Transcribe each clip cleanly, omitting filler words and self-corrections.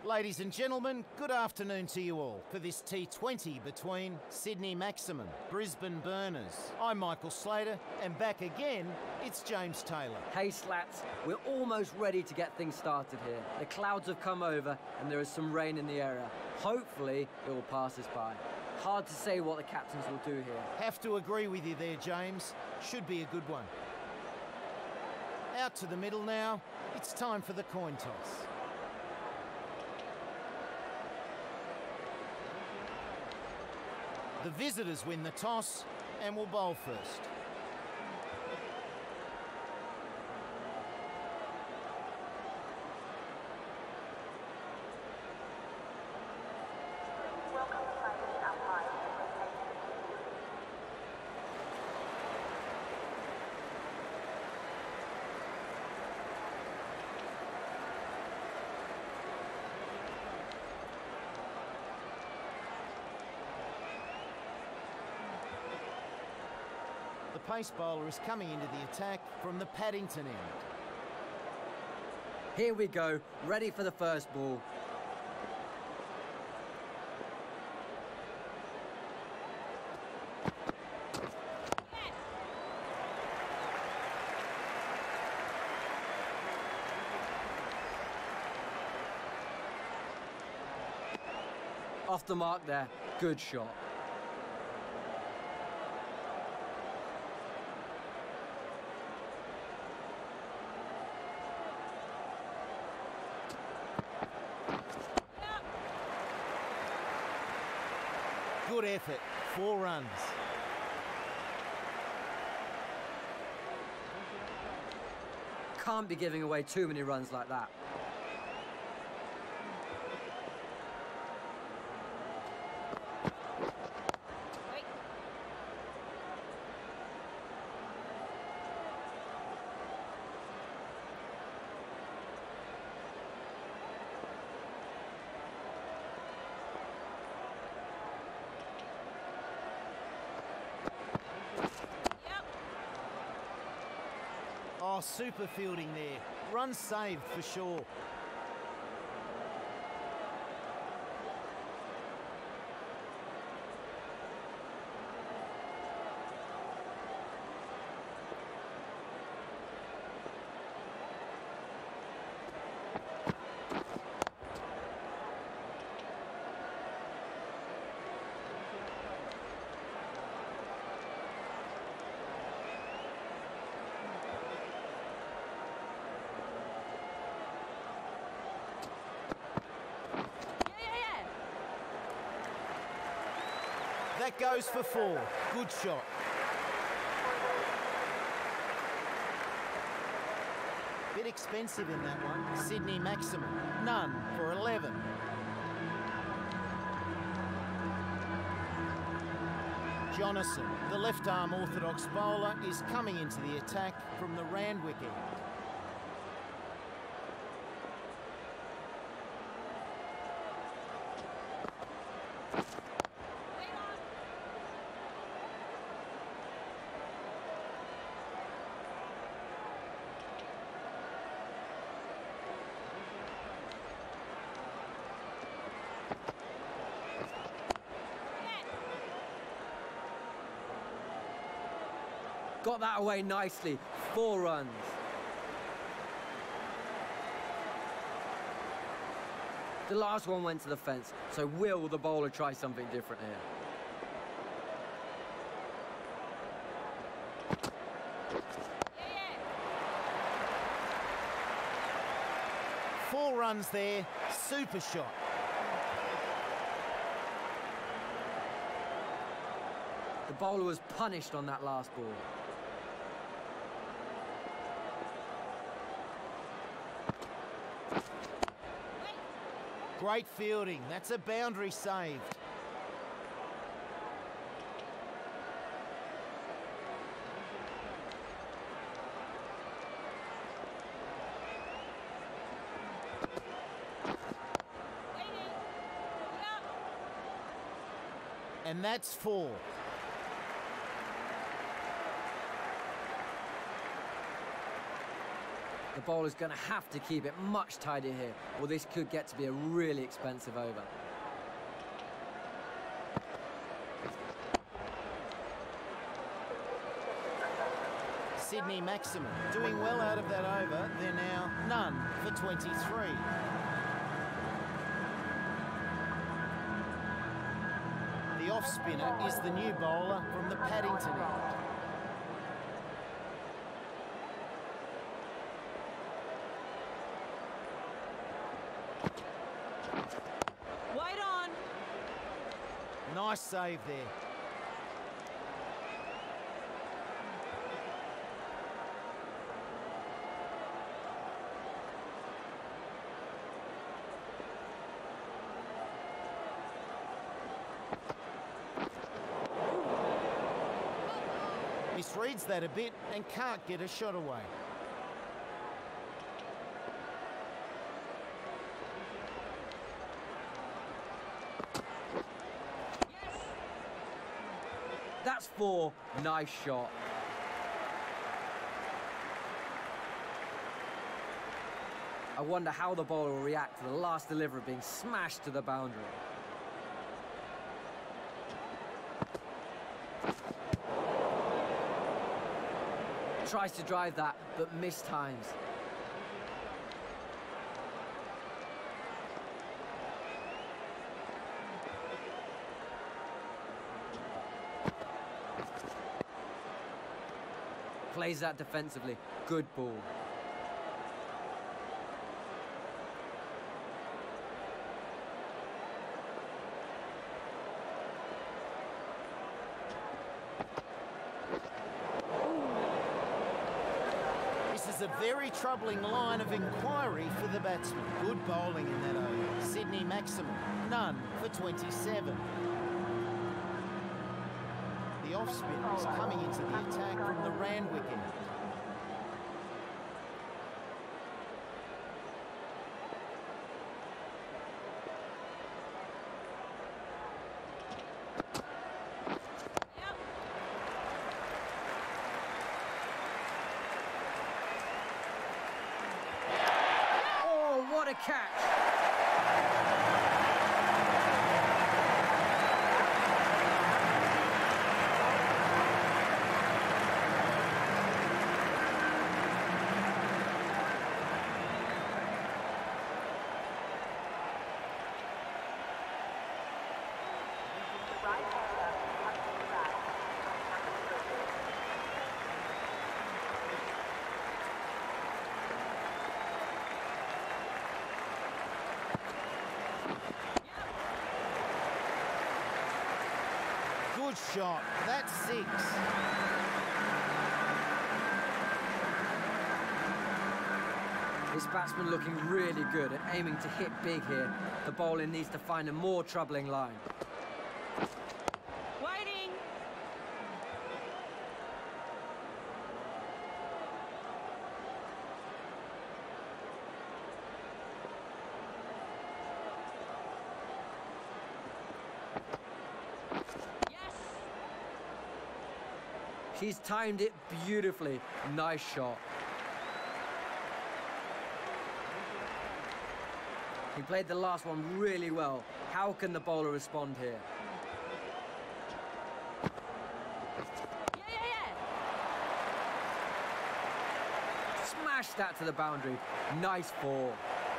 Ladies and gentlemen, good afternoon to you all for this T20 between Sydney Maximum, Brisbane Burners. I'm Michael Slater, and back again, it's James Taylor. Hey Slats, we're almost ready to get things started here. The clouds have come over and there is some rain in the area. Hopefully, it will pass us by. Hard to say what the captains will do here. Have to agree with you there, James. Should be a good one. Out to the middle now. It's time for the coin toss. The visitors win the toss and will bowl first. The pace bowler is coming into the attack from the Paddington end. Here we go, ready for the first ball. Off the mark there, good shot. Good effort, 4 runs. Can't be giving away too many runs like that. Oh, super fielding there. Run saved for sure. That goes for 4. Good shot. Bit expensive in that one. Sydney Maximum. None for 11. Jonathan, the left-arm orthodox bowler, is coming into the attack from the Randwick end. Got that away nicely, 4 runs. The last one went to the fence, so will the bowler try something different here? Yeah. 4 runs there, super shot. The bowler was punished on that last ball. Great fielding. That's a boundary saved. And that's 4. The bowler's going to have to keep it much tighter here, or this could get to be a really expensive over. Sydney Maximum doing well out of that over. They're now none for 23. The off-spinner is the new bowler from the Paddington end. Wait on! Nice save there. Misreads that a bit and can't get a shot away. That's 4. Nice shot. I wonder how the bowler will react to the last delivery being smashed to the boundary. Tries to drive that, but mistimes. Plays that defensively. Good ball. A very troubling line of inquiry for the batsman. Good bowling in that over. Sydney Maximum, none for 27. The off-spinner is coming into the attack from the Randwick end. What a catch! Good shot. That's 6. This batsman looking really good and aiming to hit big here. The bowler needs to find a more troubling line. Waiting! He's timed it beautifully. Nice shot. He played the last one really well. How can the bowler respond here? Yeah! Smash that to the boundary. Nice ball.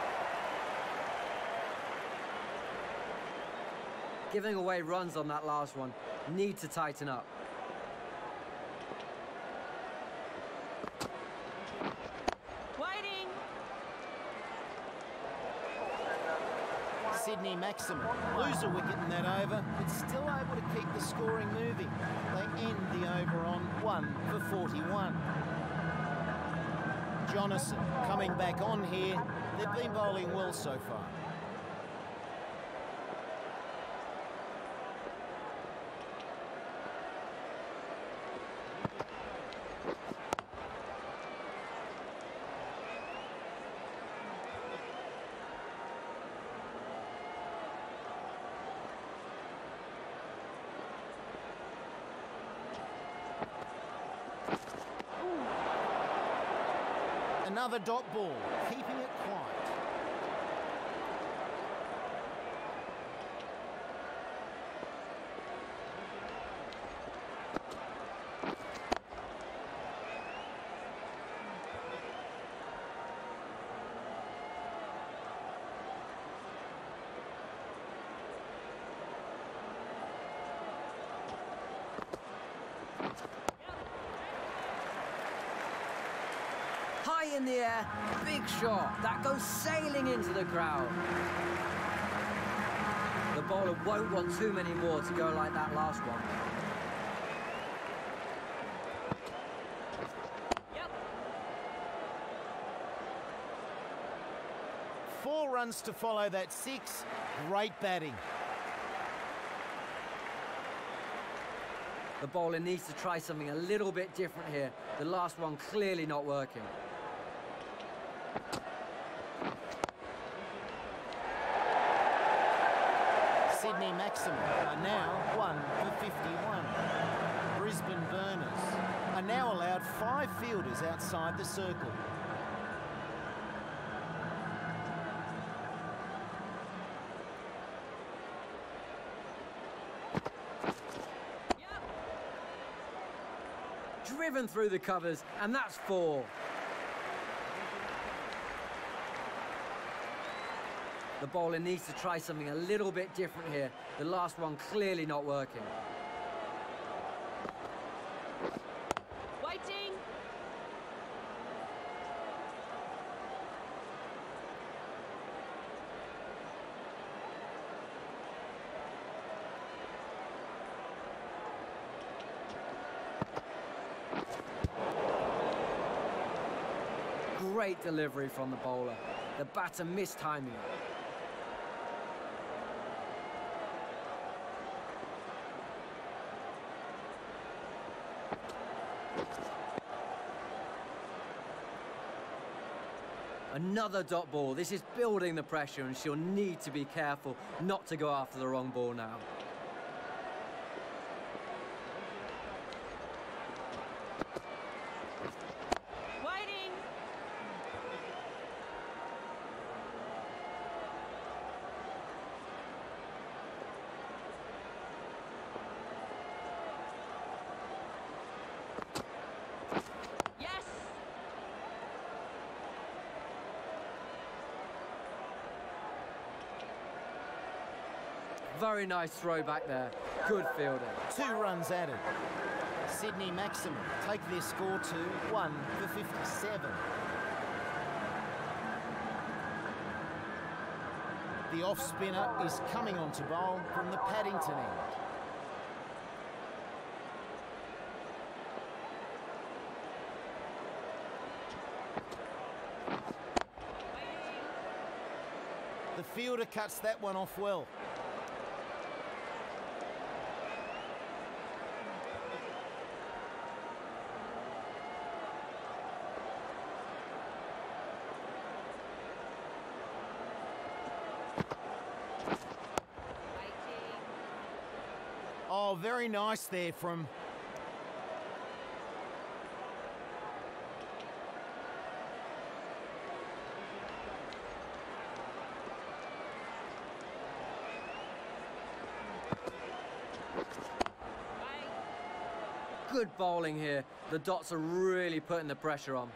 Giving away runs on that last one. Need to tighten up. Waiting! Sydney Maximum lose a wicket in that over, but still able to keep the scoring moving. They end the over on 1 for 41. Jonathan coming back on here. They've been bowling well so far. Another dot ball, keeping it quiet. High in the air, big shot. That goes sailing into the crowd. The bowler won't want too many more to go like that last one. Yep. 4 runs to follow that 6. Great batting. The bowler needs to try something a little bit different here. The last one clearly not working. Sydney Maximum are now 1 for 51. Brisbane Burners are now allowed 5 fielders outside the circle. Yep. Driven through the covers, and that's 4. The bowler needs to try something a little bit different here. The last one clearly not working. Waiting. Great delivery from the bowler. The batter missed timing it. Another dot ball. This is building the pressure, and she'll need to be careful not to go after the wrong ball now. Waiting. Yes. Very nice throw back there. Good fielding. 2 runs added. Sydney Maximum take their score to 1 for 57. The off-spinner is coming on to bowl from the Paddington end. Waiting. The fielder cuts that one off well. Waiting. Oh, very nice there from... Wait. Good bowling here. The dots are really putting the pressure on.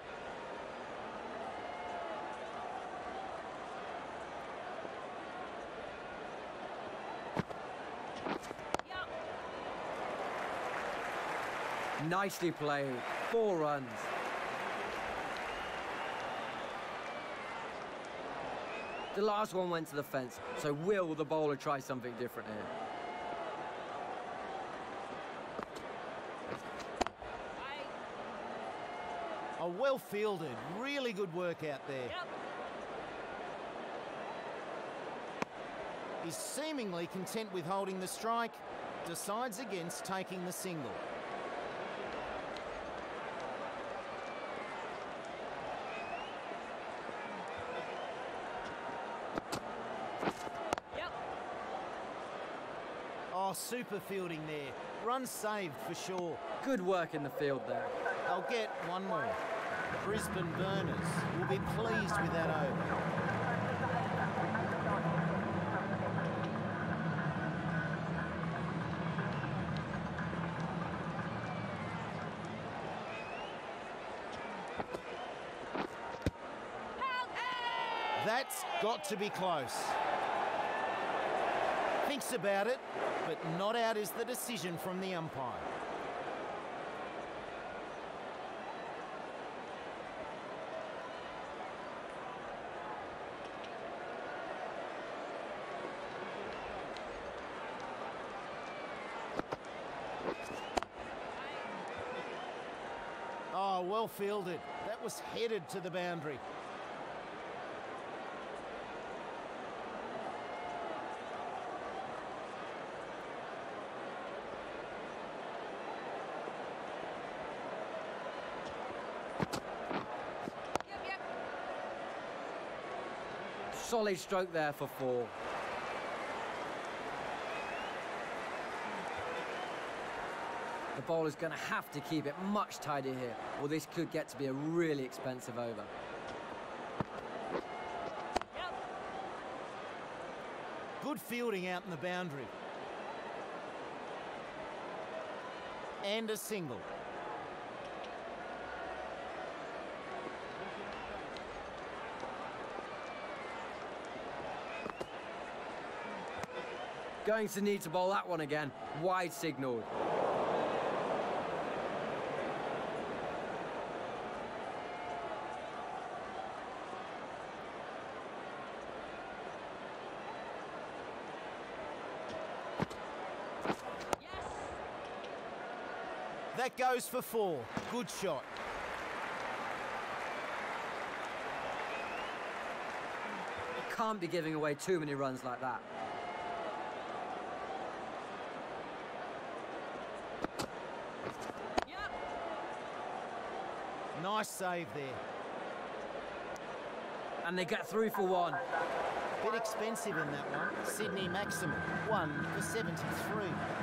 Yep. Nicely played. 4 runs. The last one went to the fence, so will the bowler try something different here? Wait. Oh, well fielded. Really good work out there. Yep. He's seemingly content with holding the strike. Decides against taking the single. Yep. Oh, super fielding there. Run saved for sure. Good work in the field there. They'll get one more. Brisbane Burners will be pleased with that over. That's got to be close. Thinks about it, but not out is the decision from the umpire. Oh, well fielded. That was headed to the boundary. Solid stroke there for 4. The bowler's going to have to keep it much tighter here, or this could get to be a really expensive over. Good fielding out in the boundary. And a single. Going to need to bowl that one again. Wide signalled. That goes for 4. Good shot. You can't be giving away too many runs like that. Nice save there. And they get through for 1. Bit expensive in that one. Sydney Maximum, 1 for 73.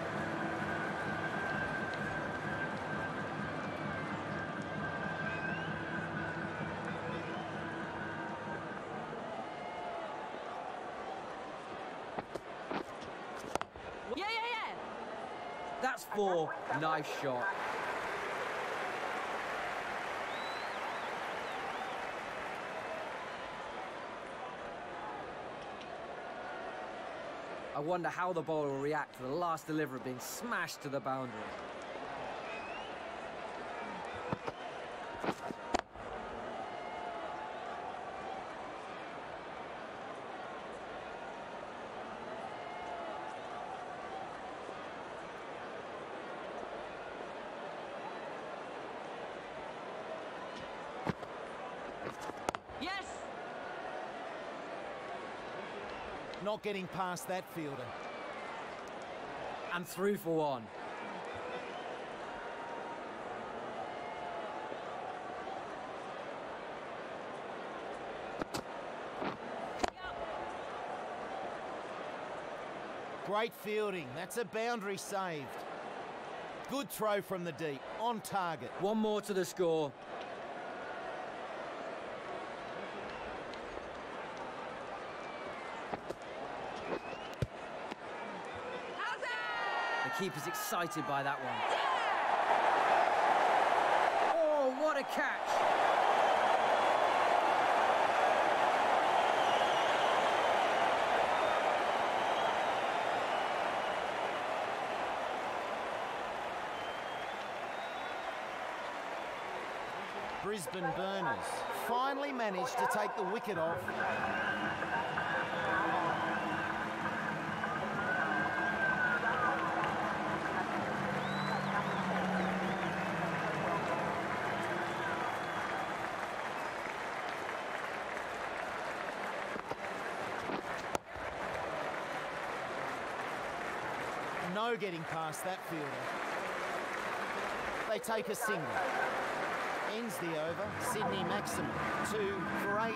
Yeah. That's 4. Nice shot. I wonder how the bowler will react to the last delivery being smashed to the boundary. Yes. Not getting past that fielder. And through for 1. Great fielding. That's a boundary saved. Good throw from the deep. On target. 1 more to the score. The keeper's excited by that one. Oh, what a catch! Brisbane Burners finally managed to take the wicket off. No getting past that fielder. They take a single. Ends the over. Sydney Maximum, 2 for 80.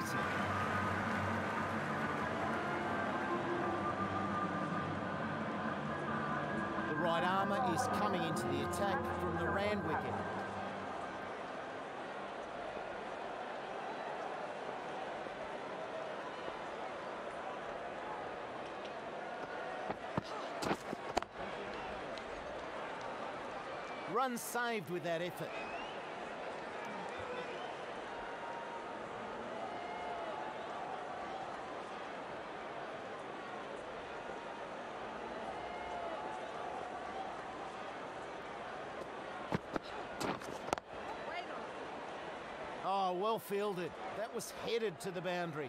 The right armour is coming into the attack from the Rand wicket. Run saved with that effort. Oh, well fielded. That was headed to the boundary.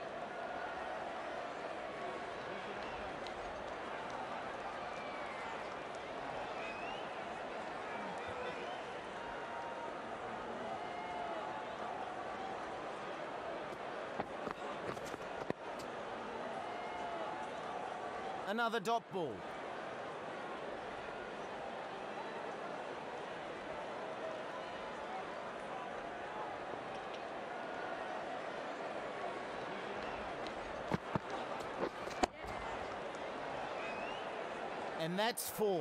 Another dot ball. And that's 4.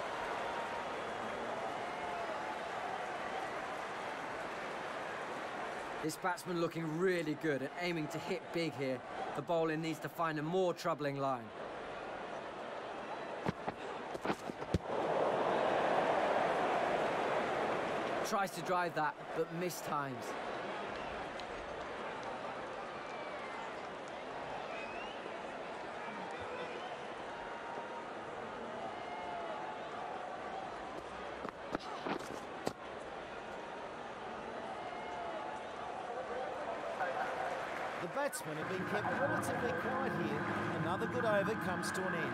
This batsman looking really good and aiming to hit big here. The bowler needs to find a more troubling line. Tries to drive that, but mistimes. The batsmen have been kept relatively quiet here. Another good over comes to an end.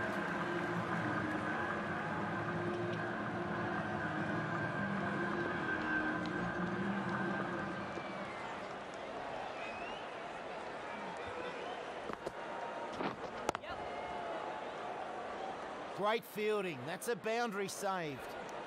Great fielding. That's a boundary saved.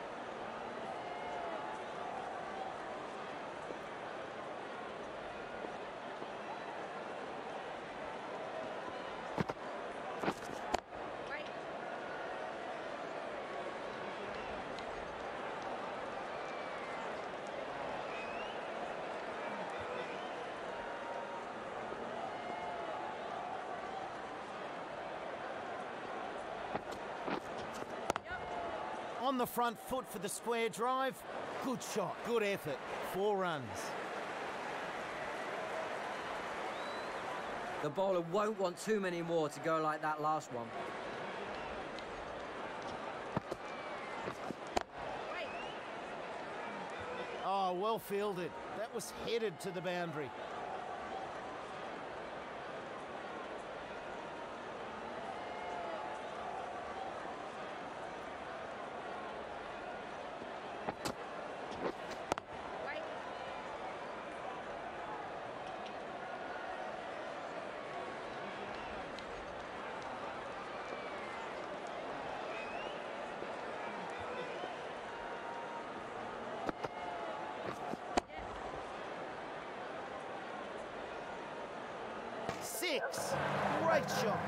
On the front foot for the square drive. Good shot, good effort. 4 runs. The bowler won't want too many more to go like that last one. Oh, well fielded. That was headed to the boundary. Six. Great shot.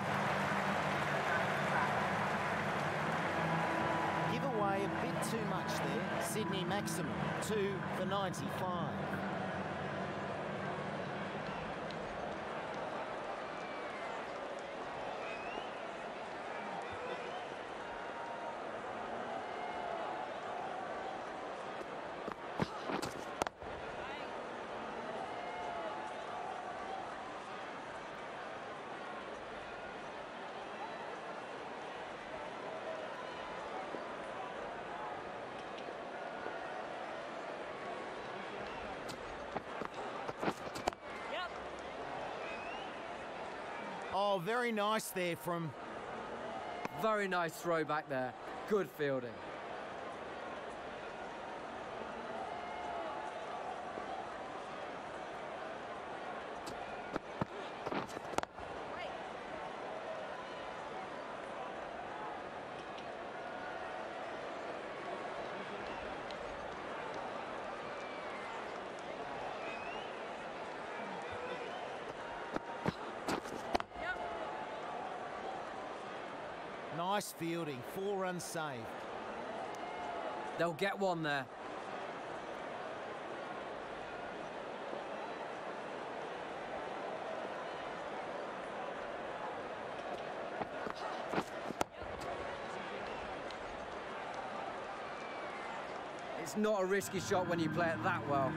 Give away a bit too much there. Sydney maximum. 2 for 95. Oh, very nice there from... Very nice throw back there. Good fielding. Nice fielding, 4 runs saved. They'll get one there. It's not a risky shot when you play it that well.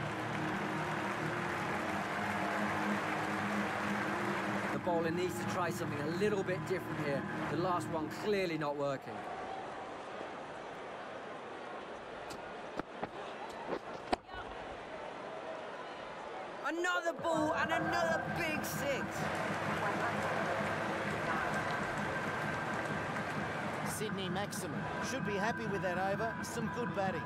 The bowler needs to try something a little bit different here. The last one clearly not working. Another ball and another big six. Sydney Maximum should be happy with that over. Some good batting.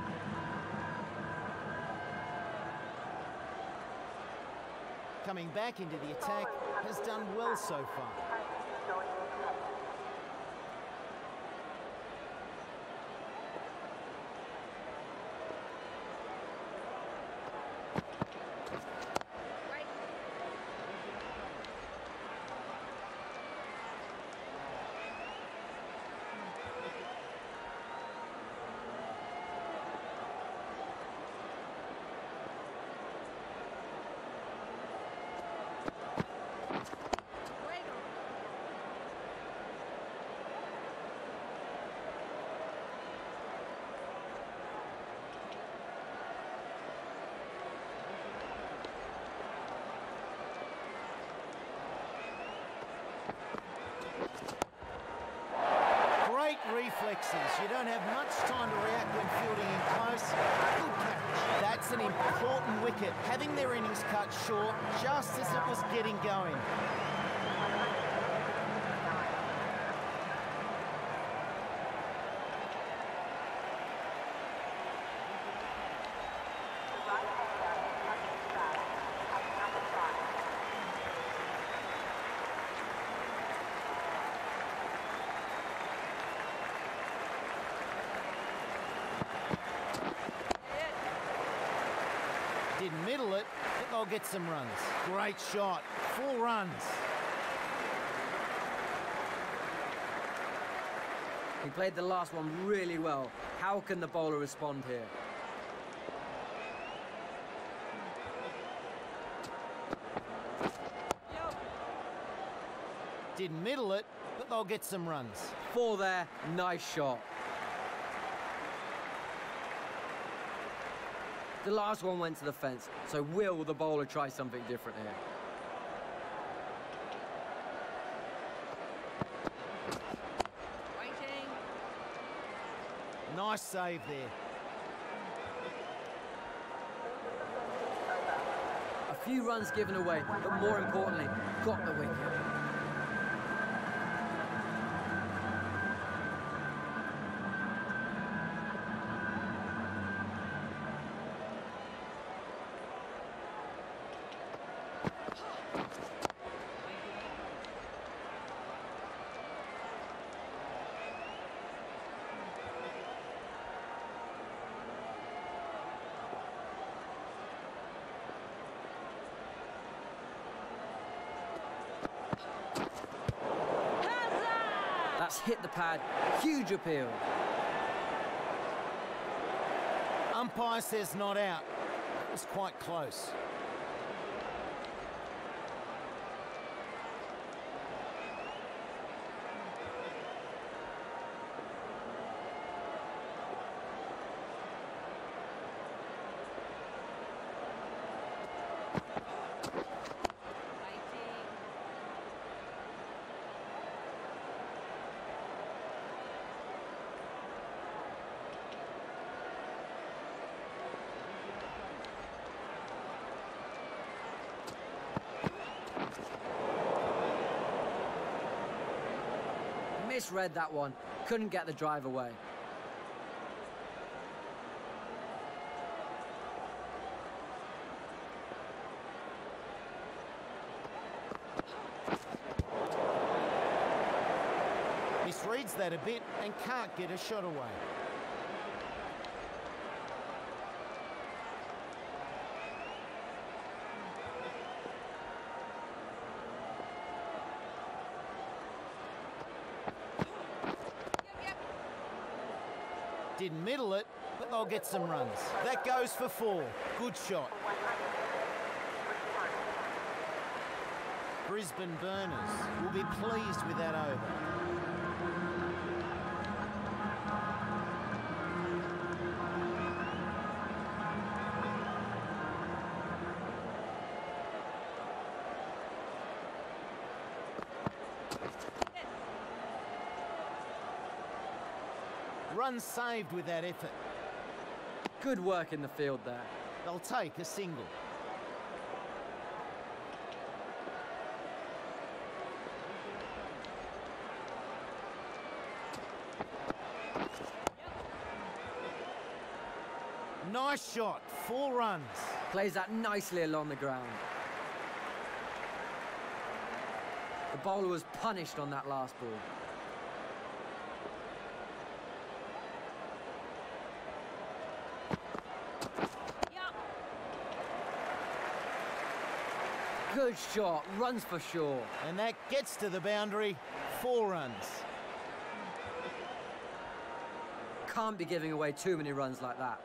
Coming back into the attack, has done well so far. Reflexes. You don't have much time to react when fielding in close. Good catch. That's an important wicket. Having their innings cut short just as it was getting going. Didn't middle it, but they'll get some runs. Great shot, 4 runs. He played the last one really well. How can the bowler respond here? Didn't middle it, but they'll get some runs. 4 there, nice shot. The last one went to the fence, so will the bowler try something different here? Waiting. Nice save there. A few runs given away, but more importantly, got the wicket. That's hit the pad, huge appeal. Umpire says not out. It was quite close. Misread that one, couldn't get the drive away. Misreads that a bit and can't get a shot away. Didn't middle it, but they'll get some runs. That goes for 4. Good shot. Brisbane Burners will be pleased with that over. Run saved with that effort. Good work in the field there. They'll take a single. Nice shot, 4 runs. Plays that nicely along the ground. The bowler was punished on that last ball. Good shot, runs for sure. And that gets to the boundary, 4 runs. Can't be giving away too many runs like that.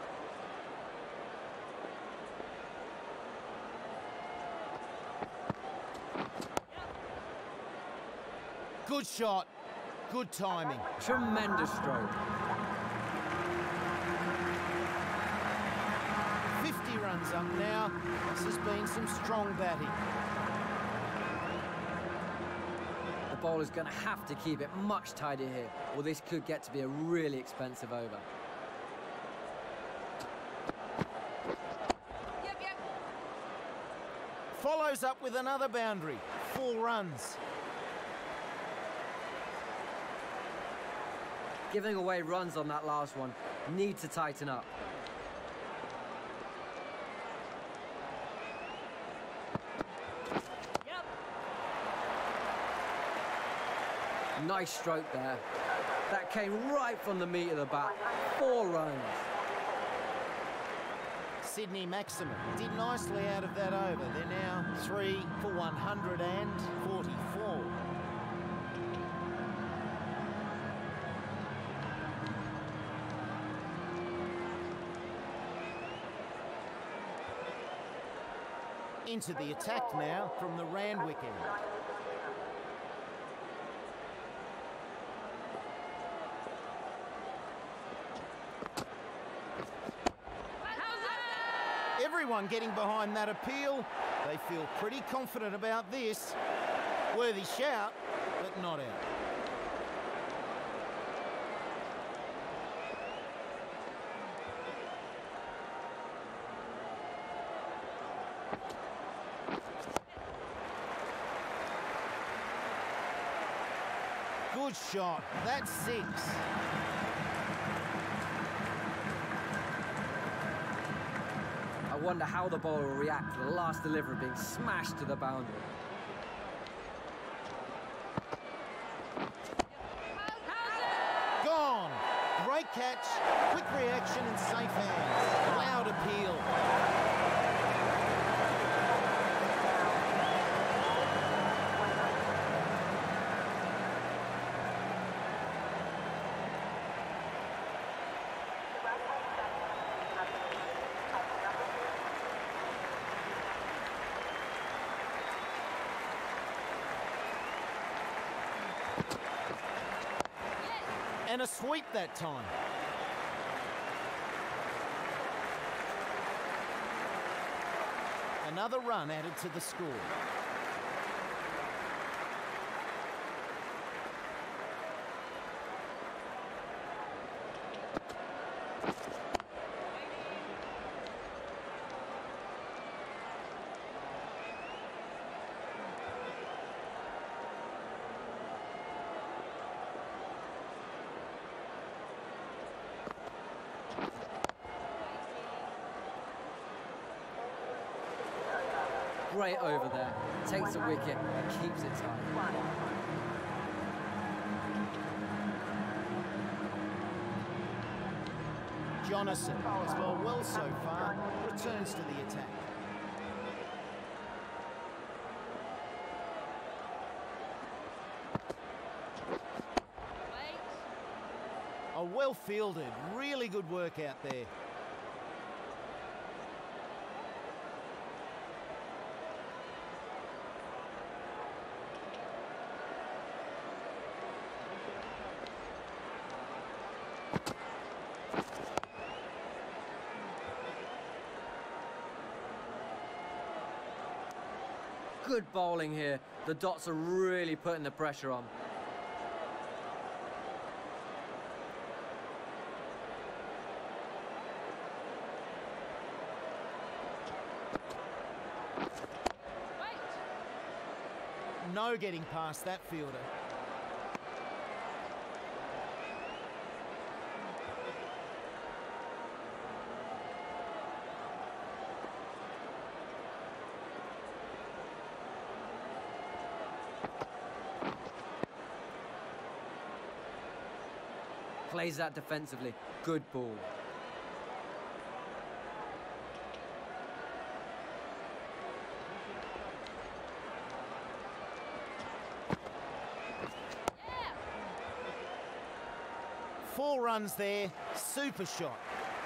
Good shot, good timing. Tremendous stroke. 50 runs up now. This has been some strong batting. The bowler's going to have to keep it much tighter here, or this could get to be a really expensive over. Yep. Follows up with another boundary, 4 runs. Giving away runs on that last one. Need to tighten up. Yep. Nice stroke there. That came right from the meat of the bat. 4 runs. Sydney Maximum did nicely out of that over. They're now 3 for 144. Into the attack now from the Randwick end. Everyone getting behind that appeal. They feel pretty confident about this. Worthy shout, but not out. Good shot. That's 6. I wonder how the bowler will react to the last delivery being smashed to the boundary. Gone. Great catch, quick reaction and safe hands. Loud appeal. And a sweep that time. Another run added to the score. Great over there. Takes the wicket and keeps it tight. Jonathan has bowled well so far, returns to the attack. A well fielded, really good work out there. Good bowling here. The dots are really putting the pressure on. No getting past that fielder. Plays that defensively. Good ball. Yeah. 4 runs there. Super shot.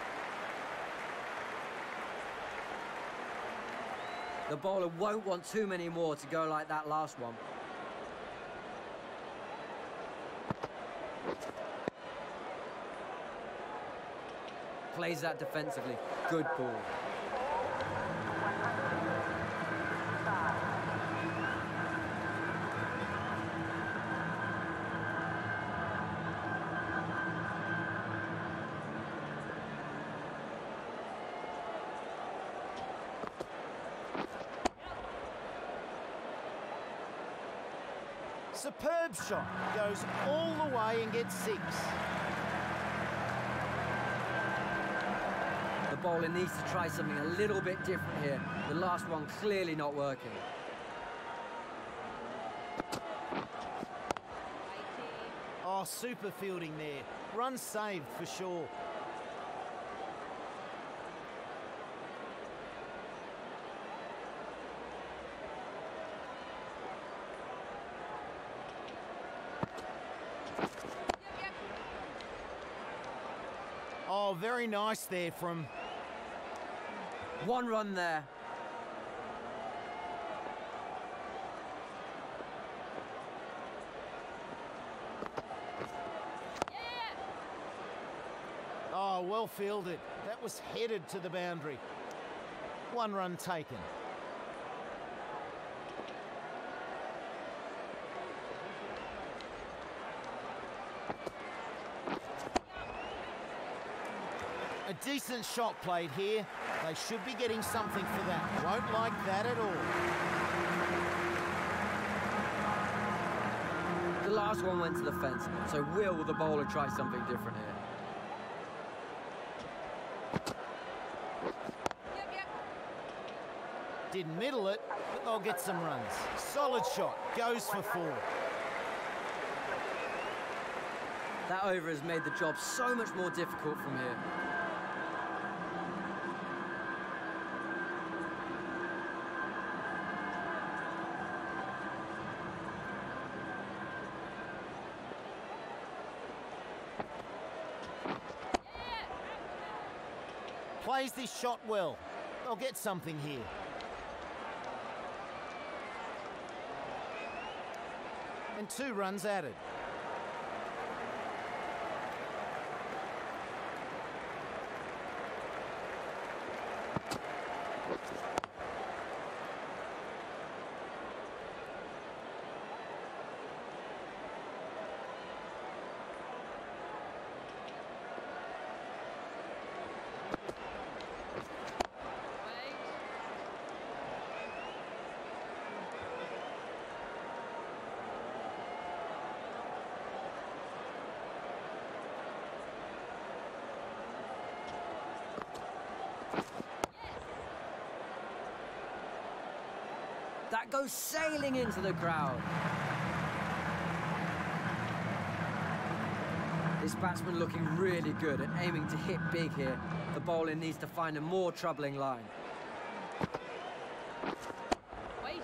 The bowler won't want too many more to go like that last one. Plays that defensively. Good ball. Superb shot. Goes all the way and gets 6. The bowler needs to try something a little bit different here. The last one clearly not working. Oh, super fielding there. Run saved for sure. Oh, very nice there from... 1 run there. Oh, well fielded. That was headed to the boundary. 1 run taken. A decent shot played here. They should be getting something for that. Won't like that at all. The last one went to the fence, so will the bowler try something different here? Didn't middle it, but they'll get some runs. Solid shot. Goes for 4. That over has made the job so much more difficult from here. Plays this shot well. They'll get something here. And 2 runs added. That goes sailing into the crowd. This batsman looking really good and aiming to hit big here. The bowler needs to find a more troubling line. Waiting.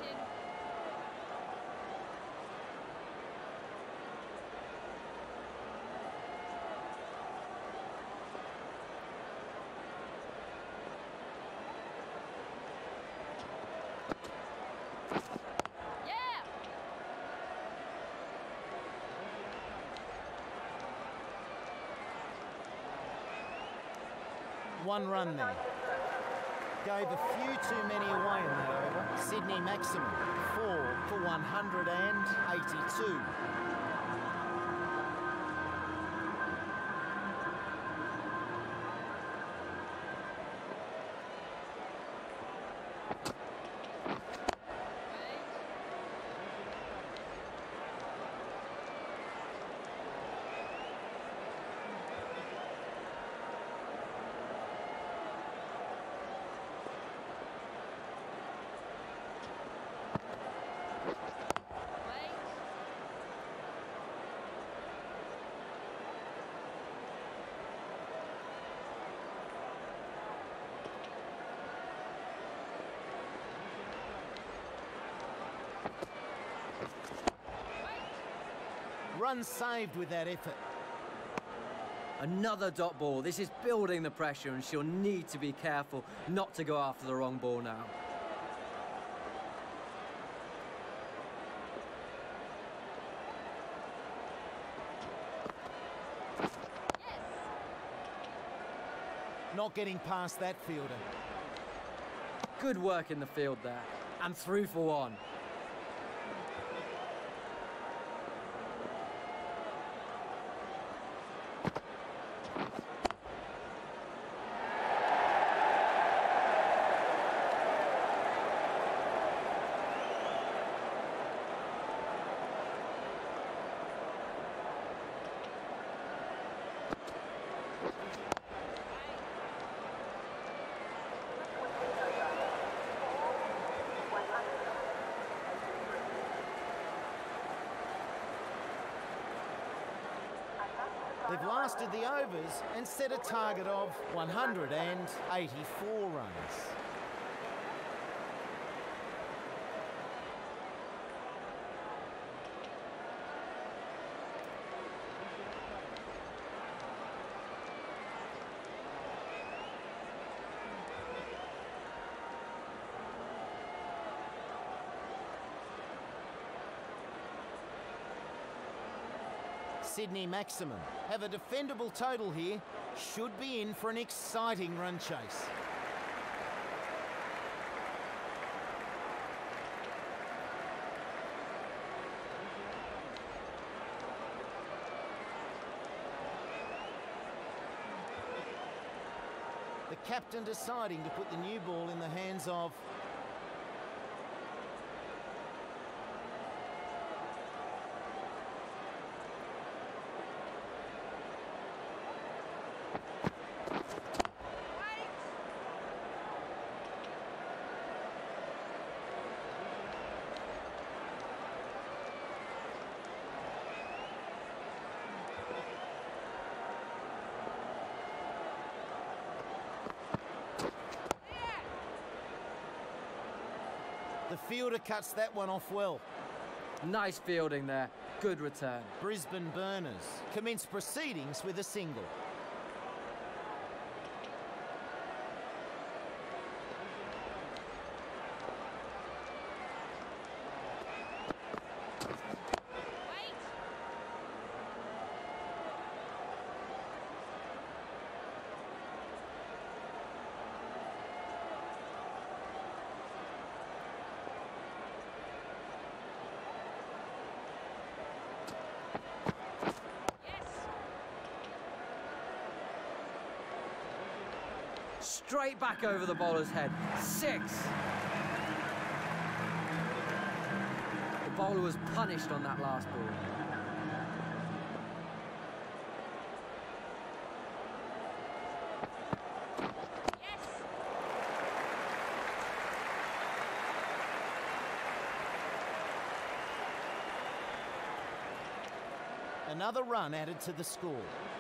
Yeah. 1 run there. Gave a few too many away in that over. Sydney maximum, 4 for 182. run saved with that effort. Another dot ball. This is building the pressure, and she'll need to be careful not to go after the wrong ball now. Not getting past that fielder. Good work in the field there. And through for one. They've lasted the overs and set a target of 184 runs. Sydney Maximum have a defendable total here. Should be in for an exciting run chase. The captain deciding to put the new ball in the hands of the fielder cuts that one off well. Nice fielding there. Good return. Brisbane Burners commence proceedings with a single. Straight back over the bowler's head. 6. The bowler was punished on that last ball. Another run added to the score.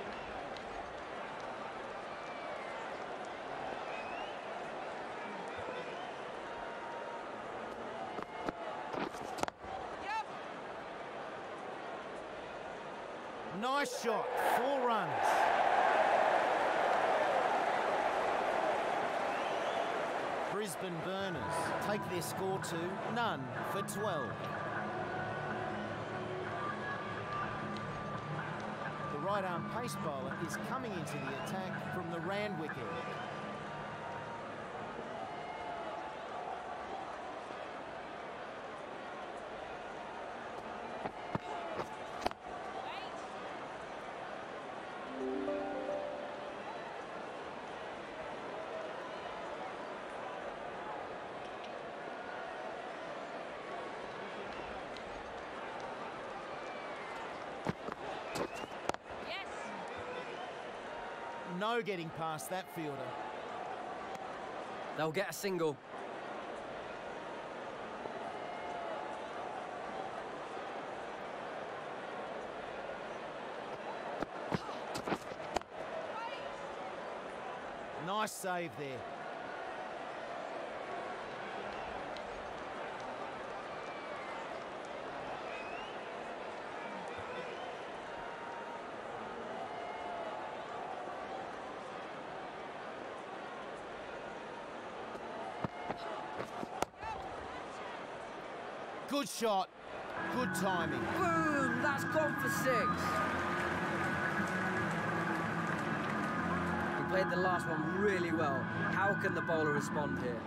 Nice shot, 4 runs. Brisbane Burners take their score to none for 12. The right-arm pace bowler is coming into the attack from the Randwick end. No getting past that fielder. They'll get a single. Nice save there. Good shot. Good timing. Boom! That's gone for 6. He played the last one really well. How can the bowler respond here?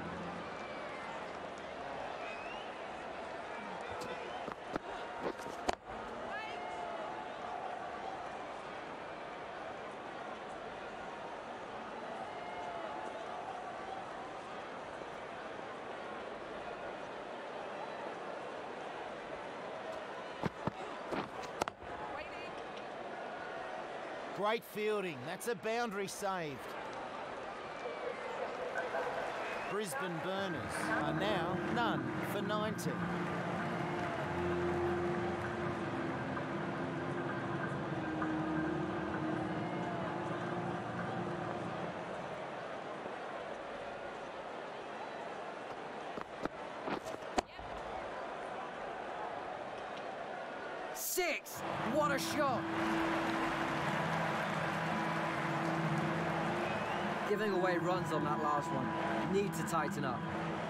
Great fielding. That's a boundary saved. Brisbane Burners are now none for 90. Six! What a shot! Giving away runs on that last one. Need to tighten up.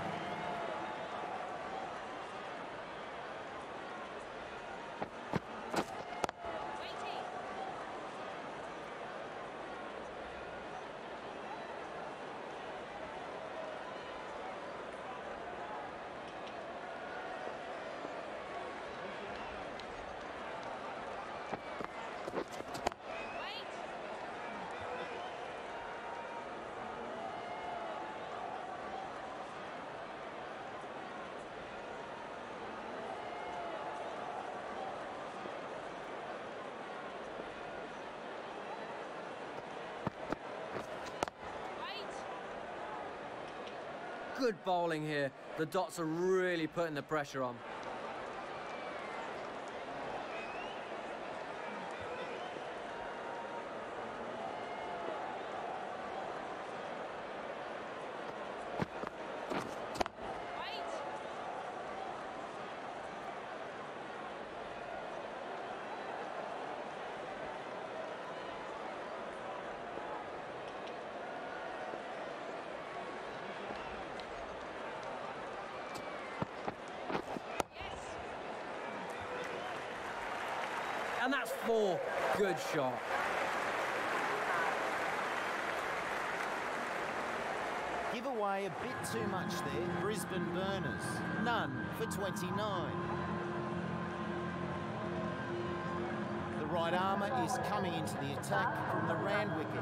Good bowling here. The dots are really putting the pressure on. And that's 4. Good shot. Give away a bit too much there. Brisbane Burners, none for 29. The right armour is coming into the attack from the round wicket.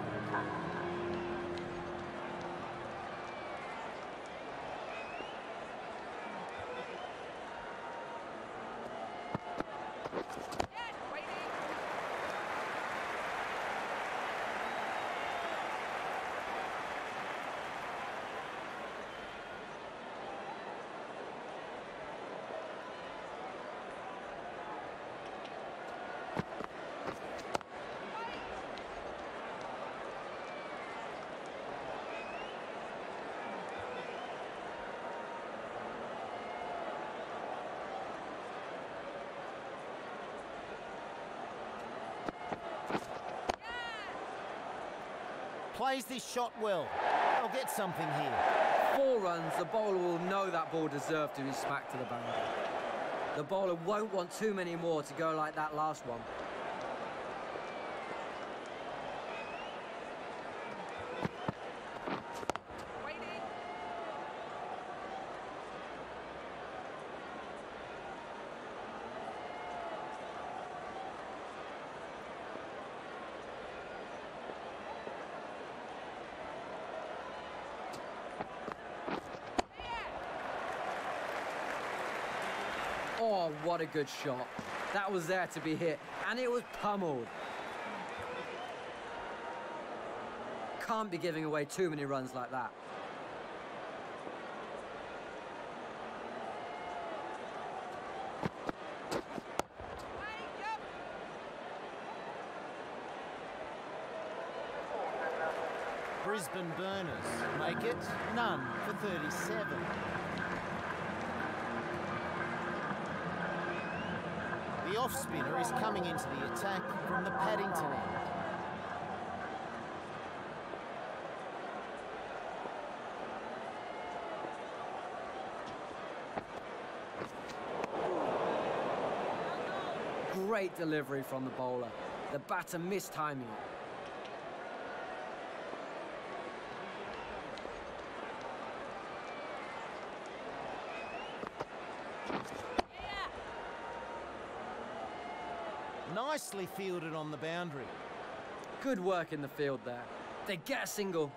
Plays this shot well. They'll get something here. 4 runs, the bowler will know that ball deserved to be smacked to the boundary. The bowler won't want too many more to go like that last one. Oh, what a good shot. That was there to be hit, and it was pummeled. Can't be giving away too many runs like that. Brisbane Burners make it none for 37. The off-spinner is coming into the attack from the Paddington end. Great delivery from the bowler. The batter mistiming it. Nicely fielded on the boundary. Good work in the field there. They get a single.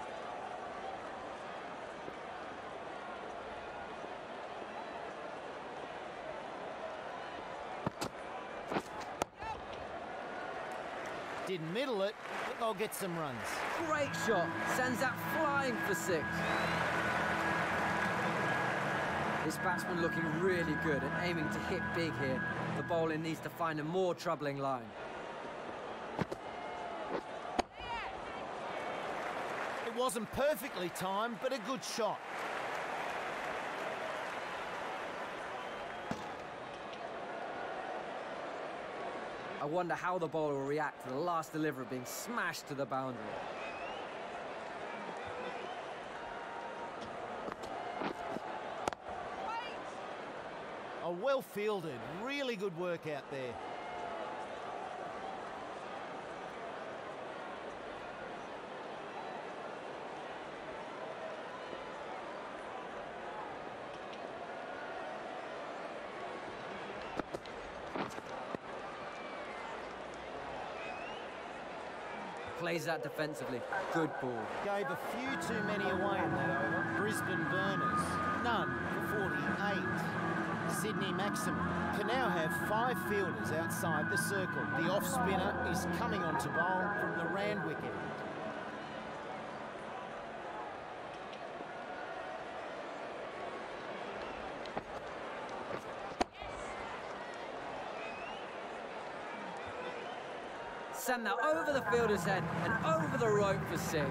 Didn't middle it, but they'll get some runs. Great shot. Sends that flying for 6. This batsman looking really good and aiming to hit big here. The bowler needs to find a more troubling line. It wasn't perfectly timed, but a good shot. I wonder how the bowler will react to the last delivery being smashed to the boundary. Oh, well fielded. Really good work out there. Plays that defensively. Good ball. Gave a few too many away in that over. Brisbane Burners, none for 48. Sydney Maximum can now have 5 fielders outside the circle. The off-spinner is coming on to bowl from the Randwick end. Send that over the fielder's head and over the rope for 6.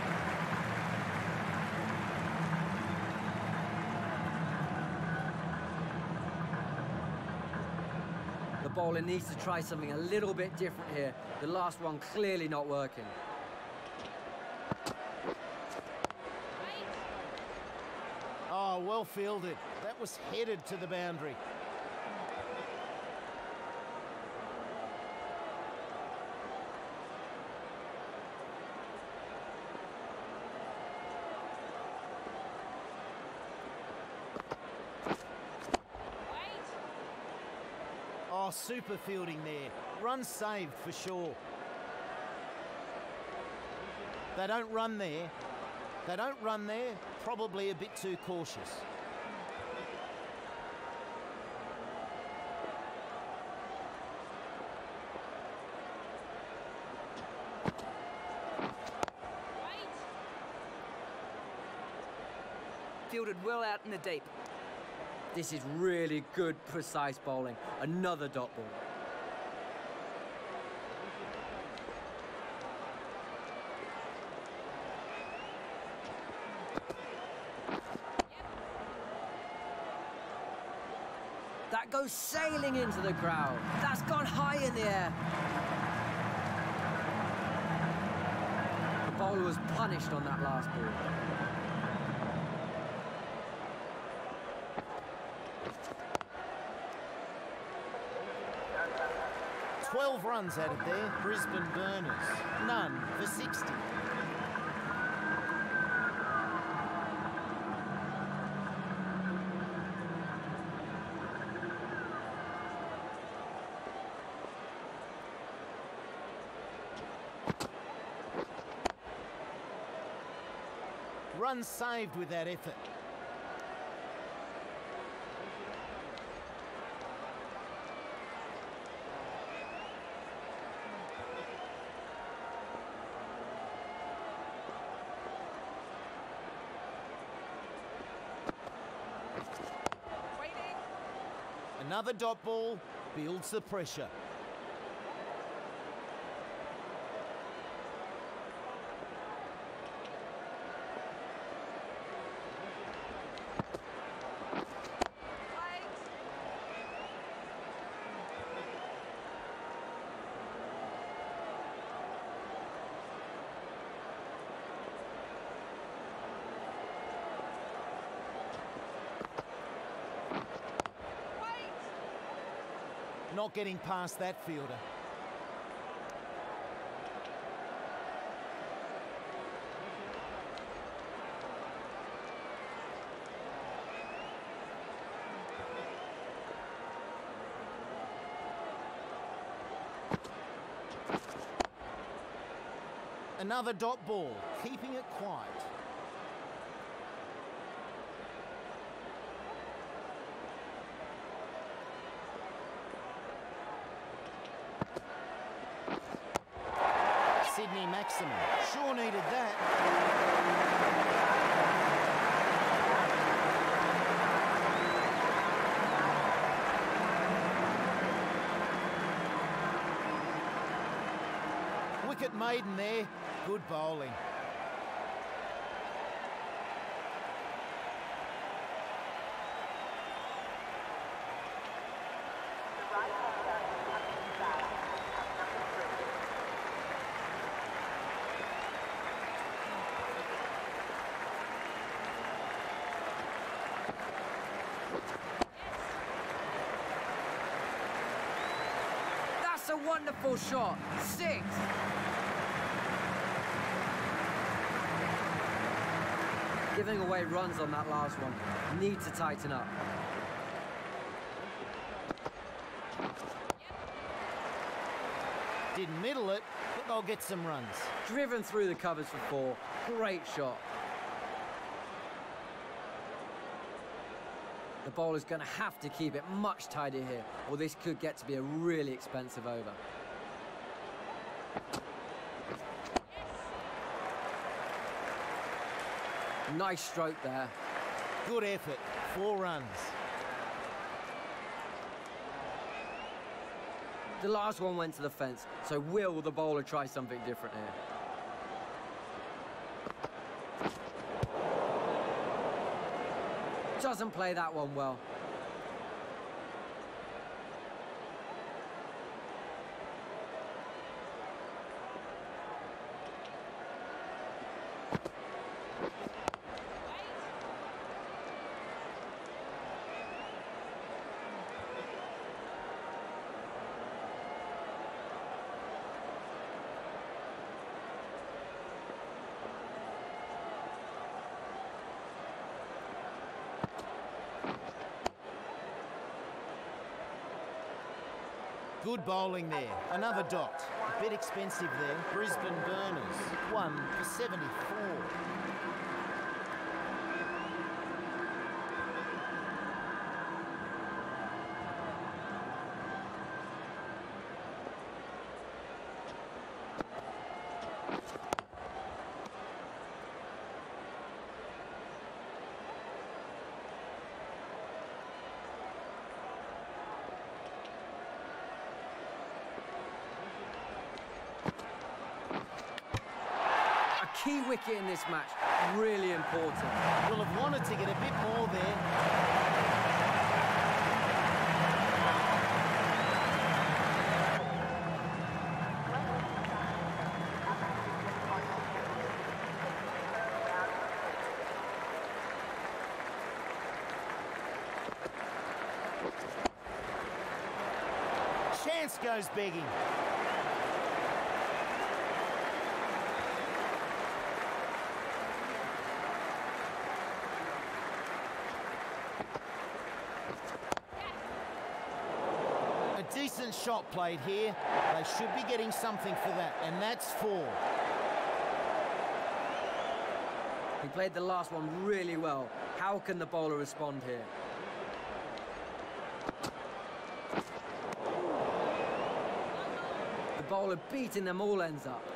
The bowler needs to try something a little bit different here. The last one clearly not working. Oh, well fielded. That was headed to the boundary. Oh, super fielding there. Run saved for sure. They don't run there. They don't run there. Probably a bit too cautious. Fielded well out in the deep. This is really good, precise bowling. Another dot ball. That goes sailing into the crowd. That's gone high in the air. The bowler was punished on that last ball. 12 runs added there, Brisbane Burners. None for 60. Runs saved with that effort. Another dot ball builds the pressure. Not getting past that fielder. Another dot ball, keeping it quiet. Sydney Maximum sure needed that. Wicket maiden there. Good bowling. That's a wonderful shot. 6. Giving away runs on that last one. Need to tighten up. Didn't middle it, but they'll get some runs. Driven through the covers for 4. Great shot. The bowler's going to have to keep it much tighter here, or this could get to be a really expensive over. Nice stroke there. Good effort. 4 runs. The last one went to the fence, so will the bowler try something different here? Doesn't play that one well. Good bowling there. Another dot. A bit expensive there. Brisbane Burners. 1 for 74. Key wicket in this match, really important. Will have wanted to get a bit more there. Chance goes begging. Decent shot played here. They should be getting something for that, and that's 4. He played the last one really well. How can the bowler respond here? The bowler beating them all ends up.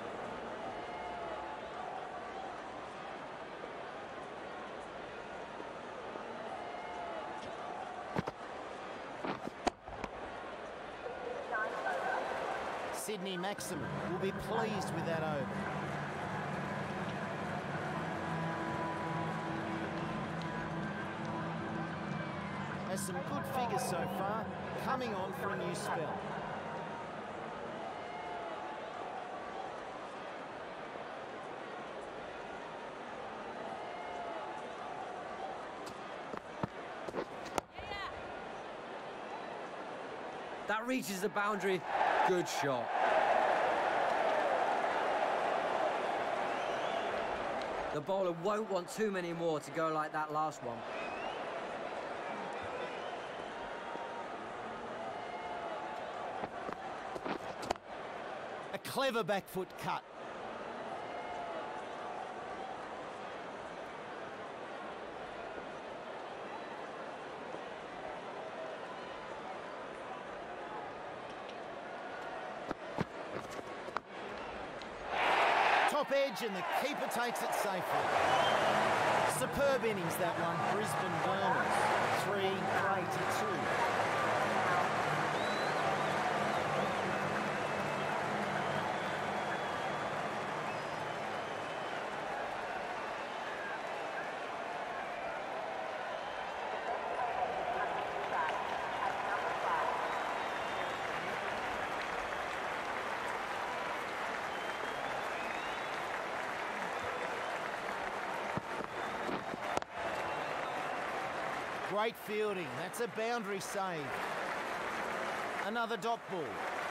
Sydney Maximum will be pleased with that over. Has some good figures so far, coming on for a new spell. That reaches the boundary. Good shot. The bowler won't want too many more to go like that last one. A clever back foot cut. Top edge and the keeper takes it safely. Superb innings that one. Brisbane Burners, 3 for 82. Great fielding. That's a boundary save. Another dot ball.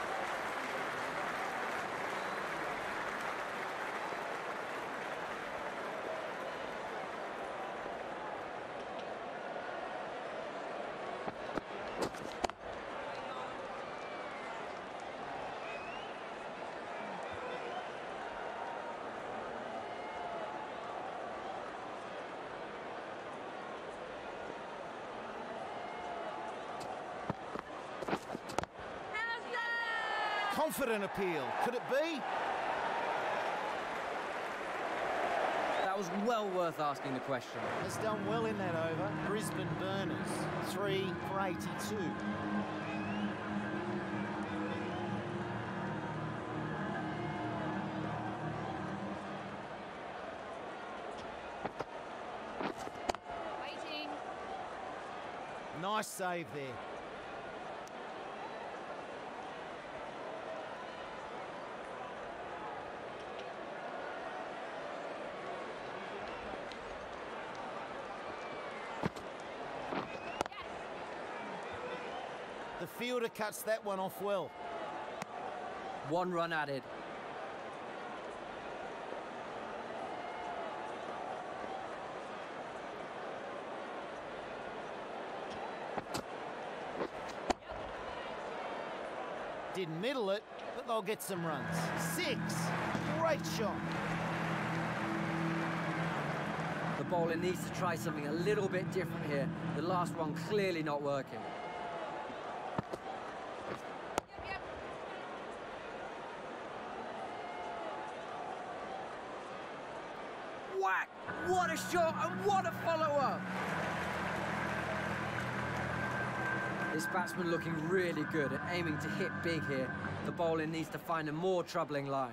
Confident appeal. Could it be? That was well worth asking the question. Has done well in that over. Brisbane Burners, 3 for 82. Waiting. Nice save there. The fielder cuts that one off well. 1 run added. Didn't middle it, but they'll get some runs. 6. Great shot. The bowler needs to try something a little bit different here. The last one clearly not working. Yep. Whack! What a shot and what a follow-up! This batsman looking really good at aiming to hit big here. The bowler needs to find a more troubling line.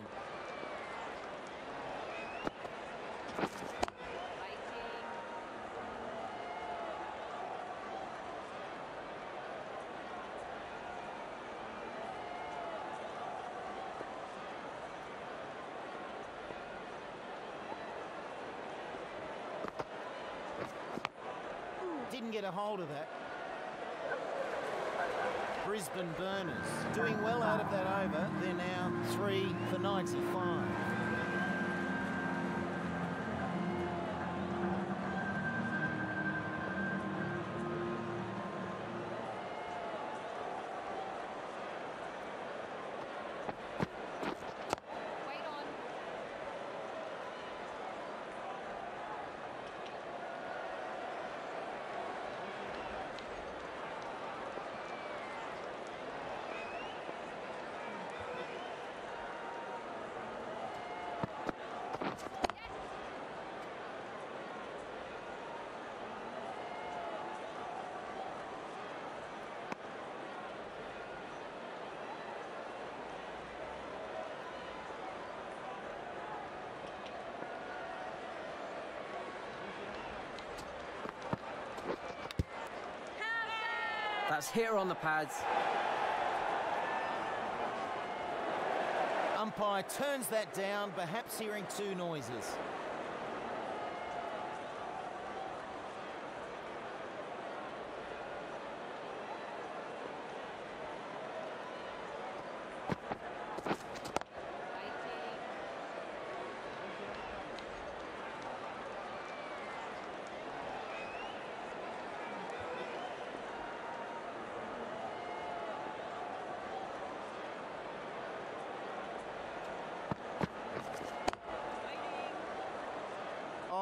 Didn't get a hold of that. Brisbane Burners doing well out of that over. They're now 3 for 95. Wait on. That's hitter on the pads. Umpire turns that down, perhaps hearing 2 noises.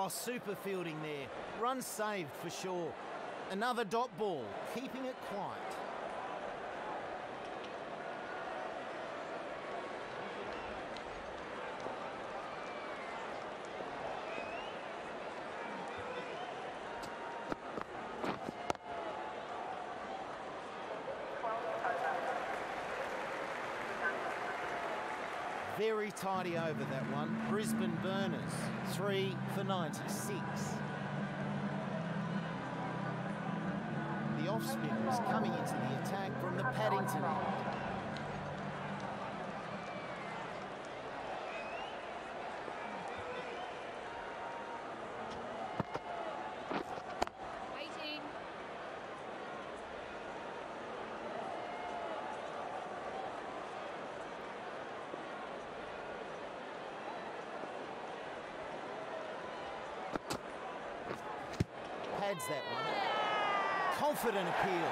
Oh, super fielding there. Run saved for sure. Another dot ball, keeping it quiet. Very tidy over that one. Brisbane Burners, 3 for 96. The off-spinner is coming into the attack from the Paddington end. Waiting. Pads that one. Confident appeal.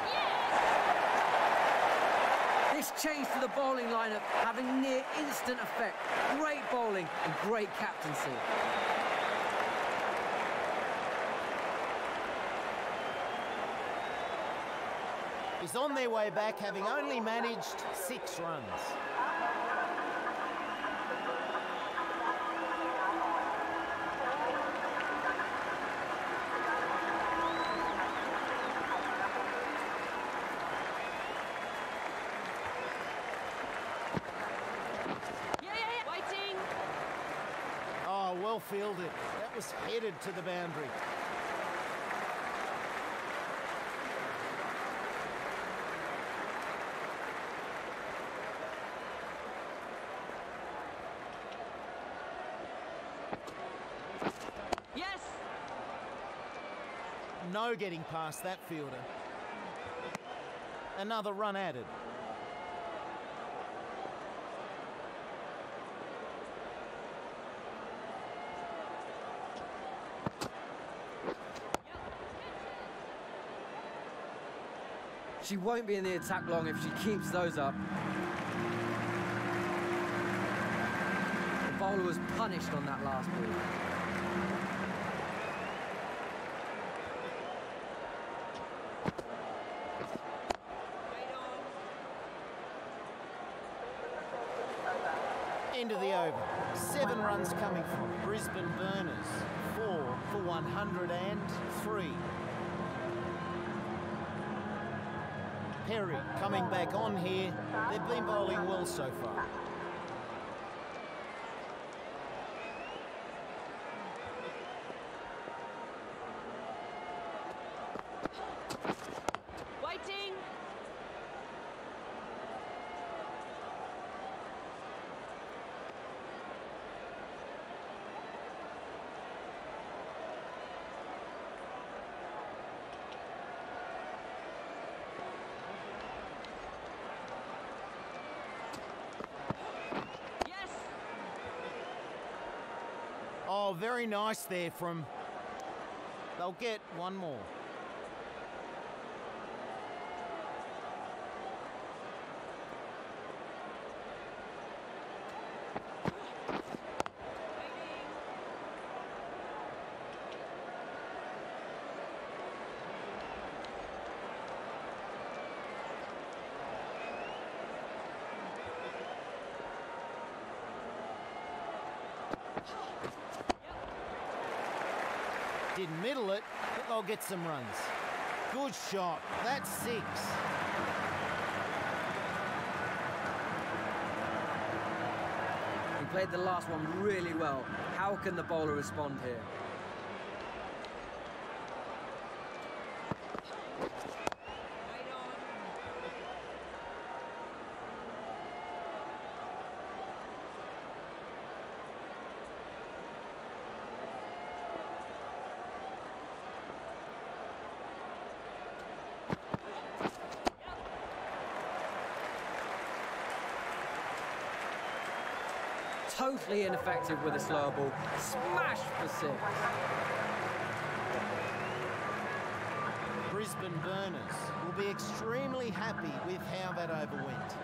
This change to the bowling lineup having near instant effect. Great bowling and great captaincy. Is on their way back, having only managed 6 runs. Waiting. Oh, well fielded. That was headed to the boundary. Yes. No getting past that fielder. Another run added. She won't be in the attack long if she keeps those up. The bowler was punished on that last ball. End of the over. 7 runs coming from Brisbane Burners. 4 for 103. Perry coming back on here. They've been bowling well so far. Waiting. Yes. Oh, very nice there from... They'll get one more. Didn't middle it, but they'll get some runs. Good shot. That's 6. He played the last one really well. How can the bowler respond here? Totally ineffective with a slower ball. Smash for 6. Brisbane Burners will be extremely happy with how that over went.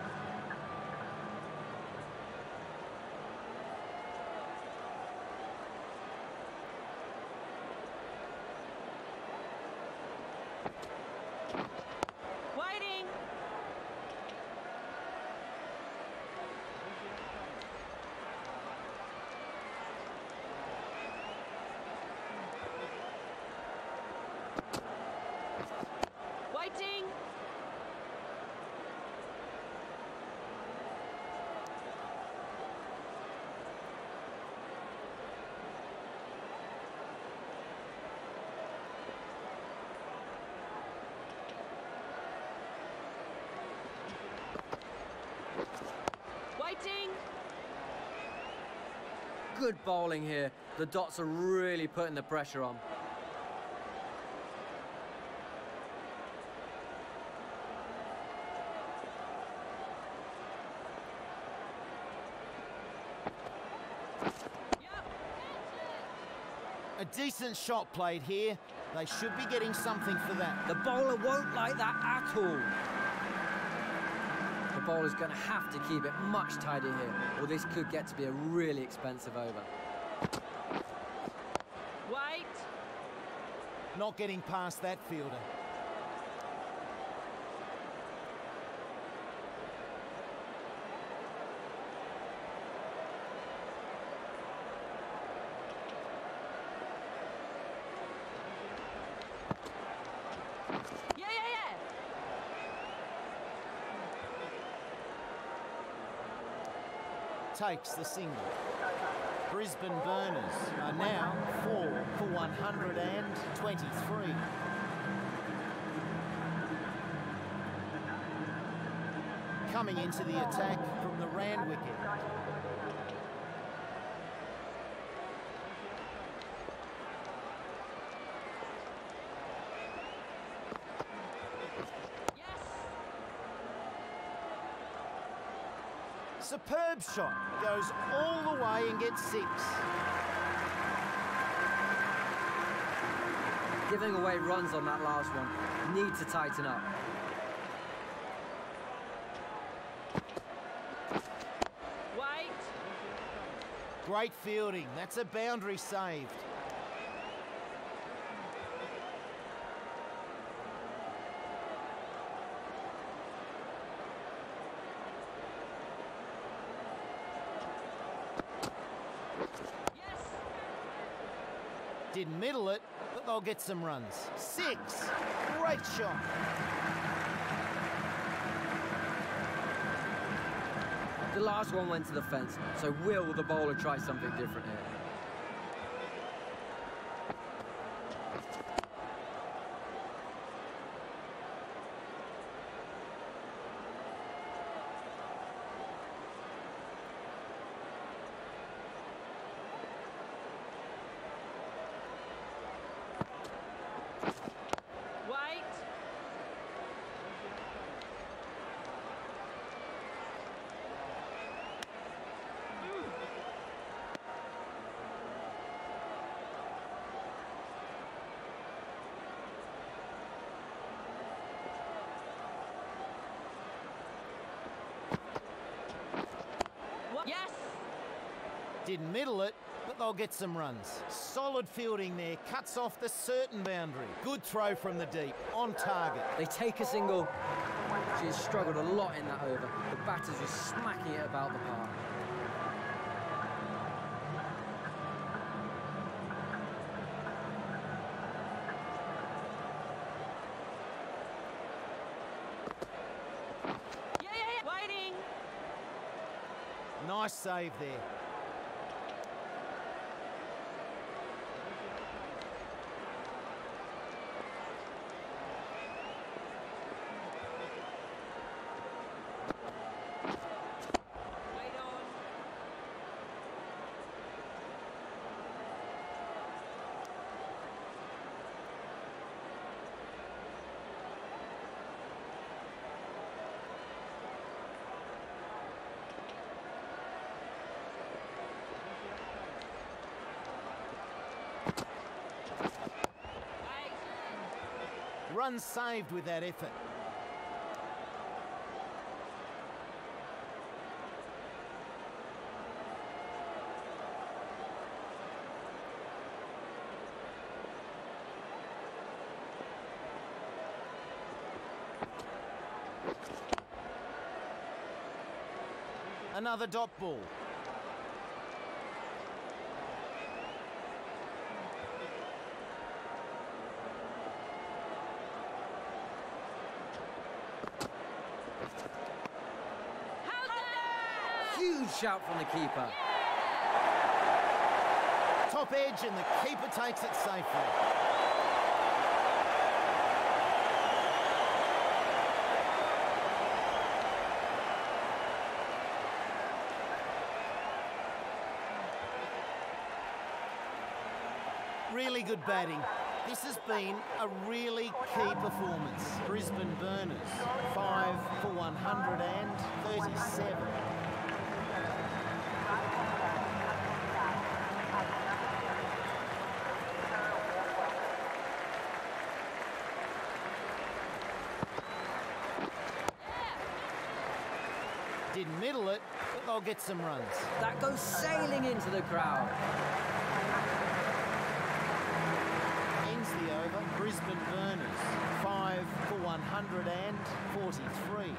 Good bowling here. The dots are really putting the pressure on. A decent shot played here. They should be getting something for that. The bowler won't like that at all. The bowler's going to have to keep it much tighter here, or this could get to be a really expensive over. Wait. Not getting past that fielder. Yeah, yeah, yeah. Takes the single. Brisbane Burners are now 4 for 123. Coming into the attack from the Rand wicket. Superb shot, goes all the way and gets 6. Giving away runs on that last one. Need to tighten up. Wait. Great fielding, that's a boundary saved. Didn't middle it, but they'll get some runs. 6, great shot. The last one went to the fence, so will the bowler try something different here? Yes. Didn't middle it, but they'll get some runs. Solid fielding there, cuts off the certain boundary. Good throw from the deep, on target. They take a single. She has struggled a lot in that over. The batters were smacking it about the park. Yeah, yeah, yeah. Waiting. Nice save there. Wait on. Run saved with that effort. Another dot ball. Huge shout from the keeper. Top edge and the keeper takes it safely. Really good batting. This has been a really key performance. Brisbane Burners, 5 for 137. Didn't middle it, but they'll get some runs. That goes sailing into the crowd. Ends the over. Brisbane Burners, 5 for 143.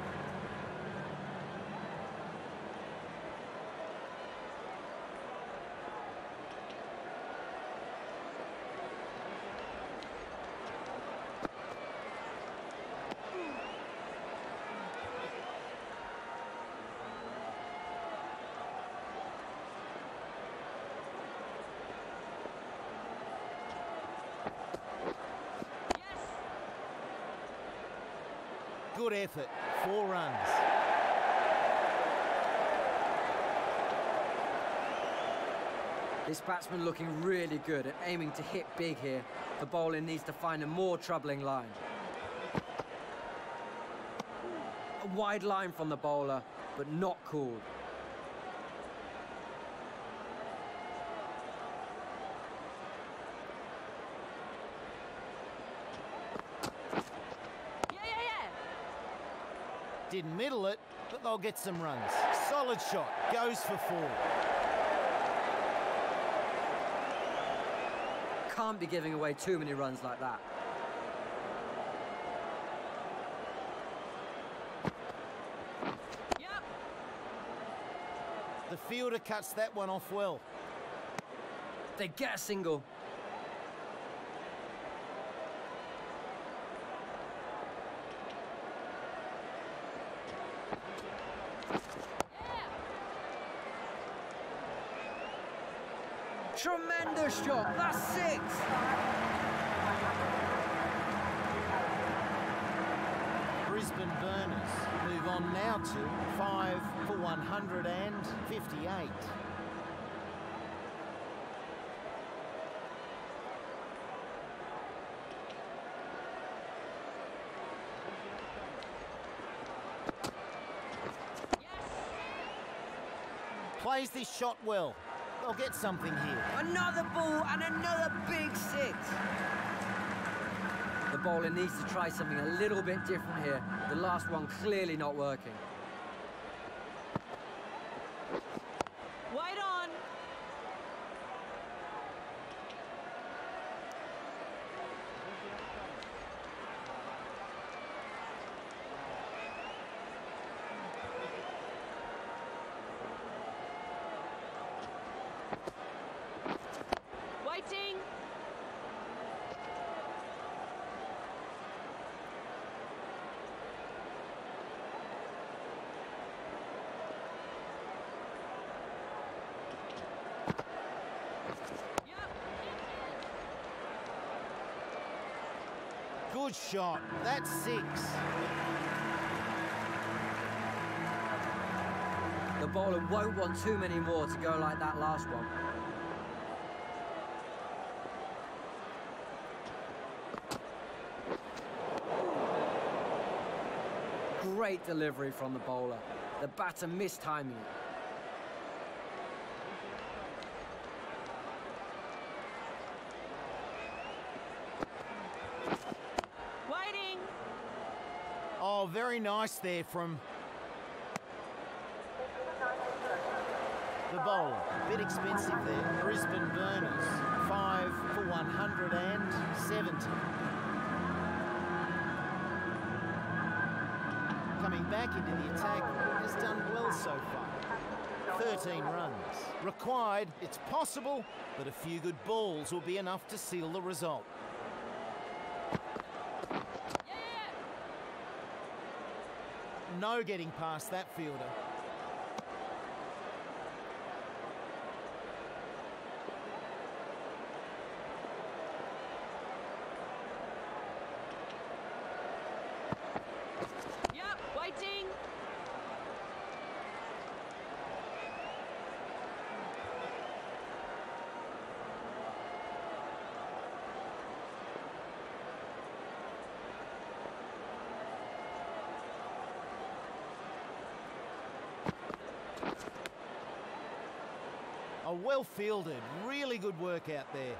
Good effort, 4 runs. This batsman looking really good at aiming to hit big here. The bowler needs to find a more troubling line. A wide line from the bowler, but not called. Didn't middle it, but they'll get some runs. Solid shot, goes for 4. Can't be giving away too many runs like that. Yep. The fielder cuts that one off well. They get a single. Tremendous shot, that's 6! Brisbane Burners move on now to 5 for 158. Plays this shot well. They'll get something here. Another ball and another big 6. The bowler needs to try something a little bit different here. The last one clearly not working. Wait on. Waiting. Good shot. That's 6. The bowler won't want too many more to go like that last one. Great delivery from the bowler. The batter mistiming it. Waiting. Oh, very nice there from the bowler. Bit expensive there. Brisbane Burners, 5 for 170. Coming back into the attack, has done well so far. 13 runs. Required, it's possible, but a few good balls will be enough to seal the result. No getting past that fielder. Yep, waiting. Oh, well fielded. Really good work out there.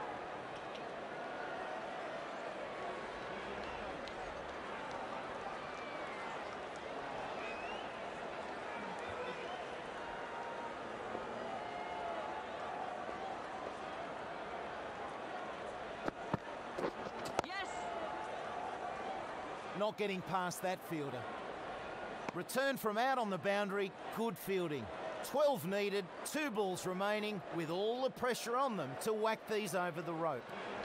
Yes! Not getting past that fielder. Return from out on the boundary, good fielding. 12 needed, 2 balls remaining, with all the pressure on them to whack these over the rope.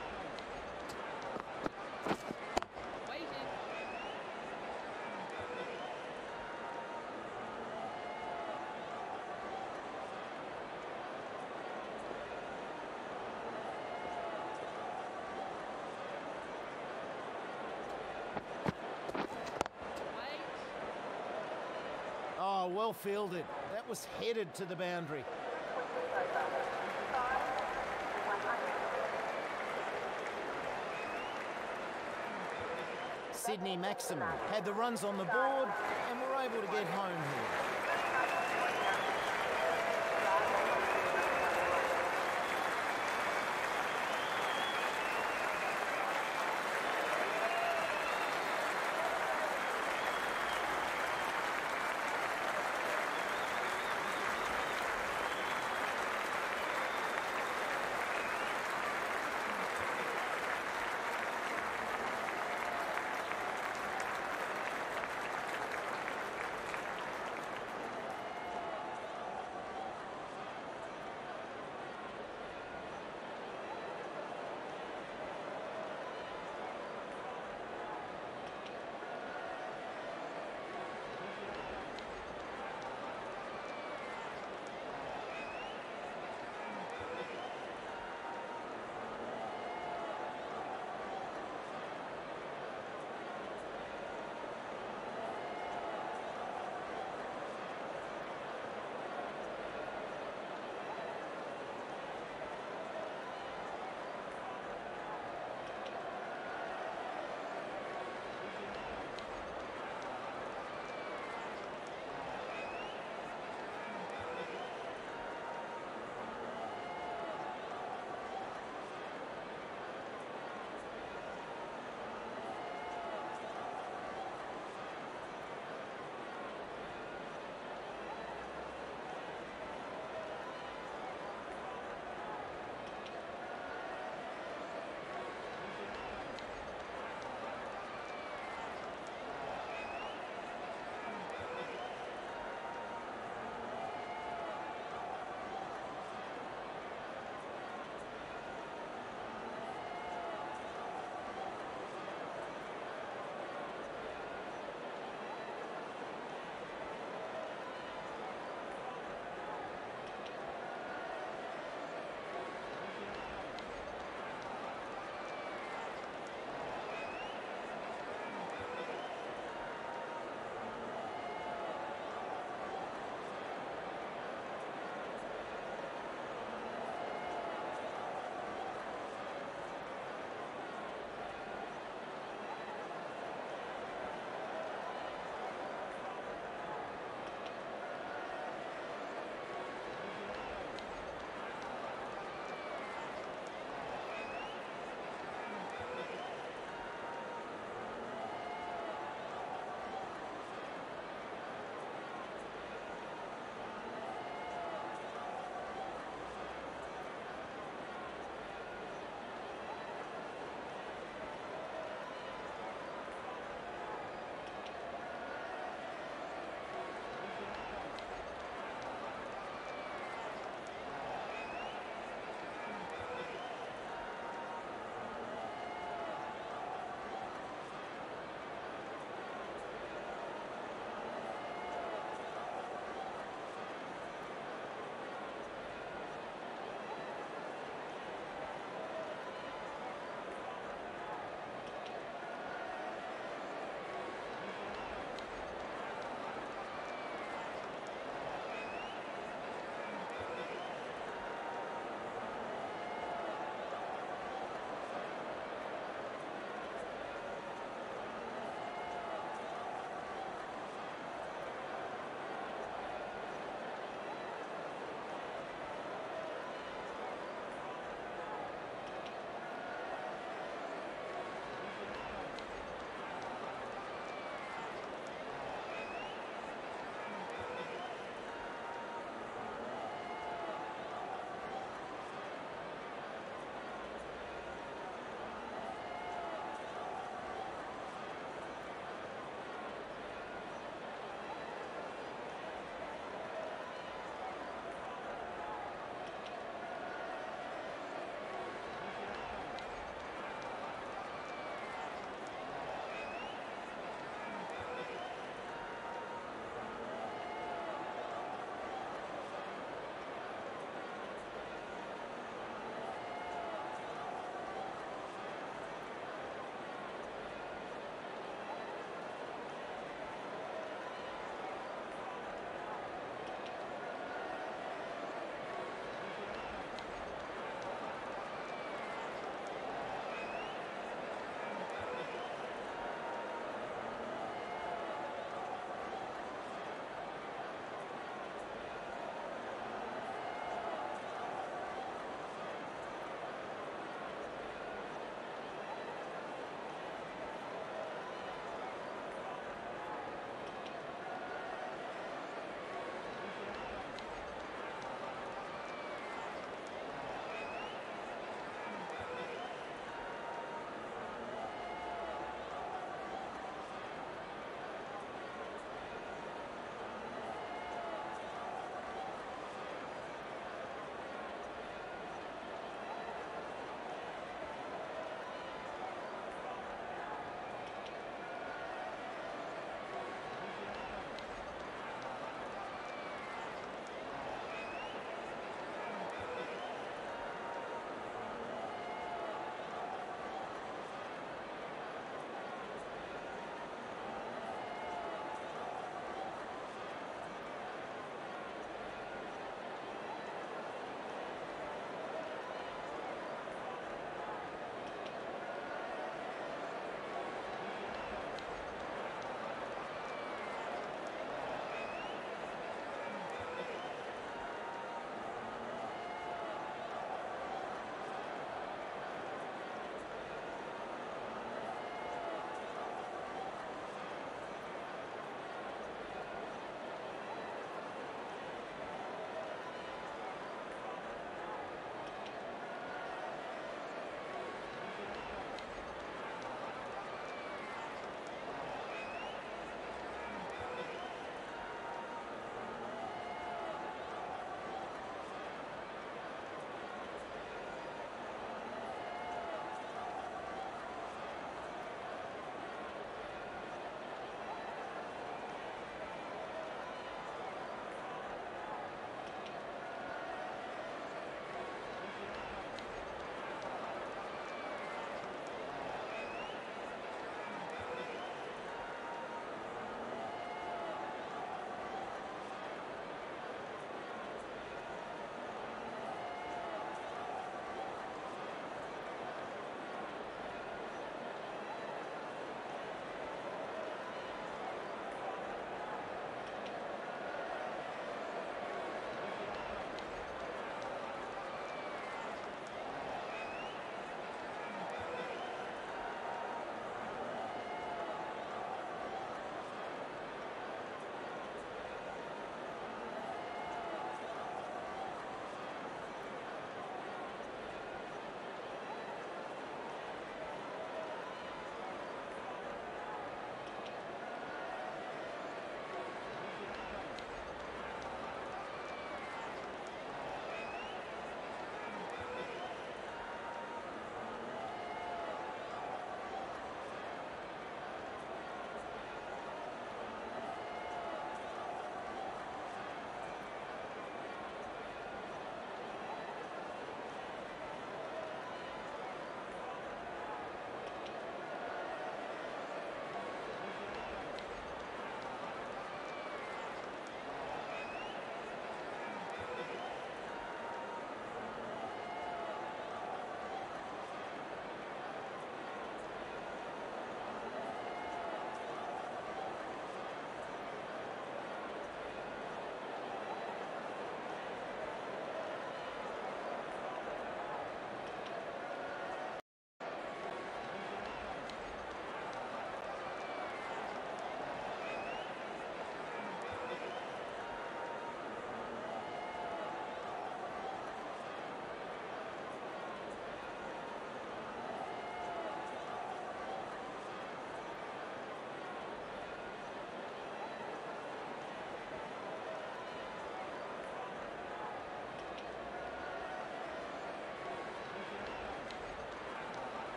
Waiting. Wait. Oh, well fielded. That was headed to the boundary. Sydney Maximum had the runs on the board and were able to get home here.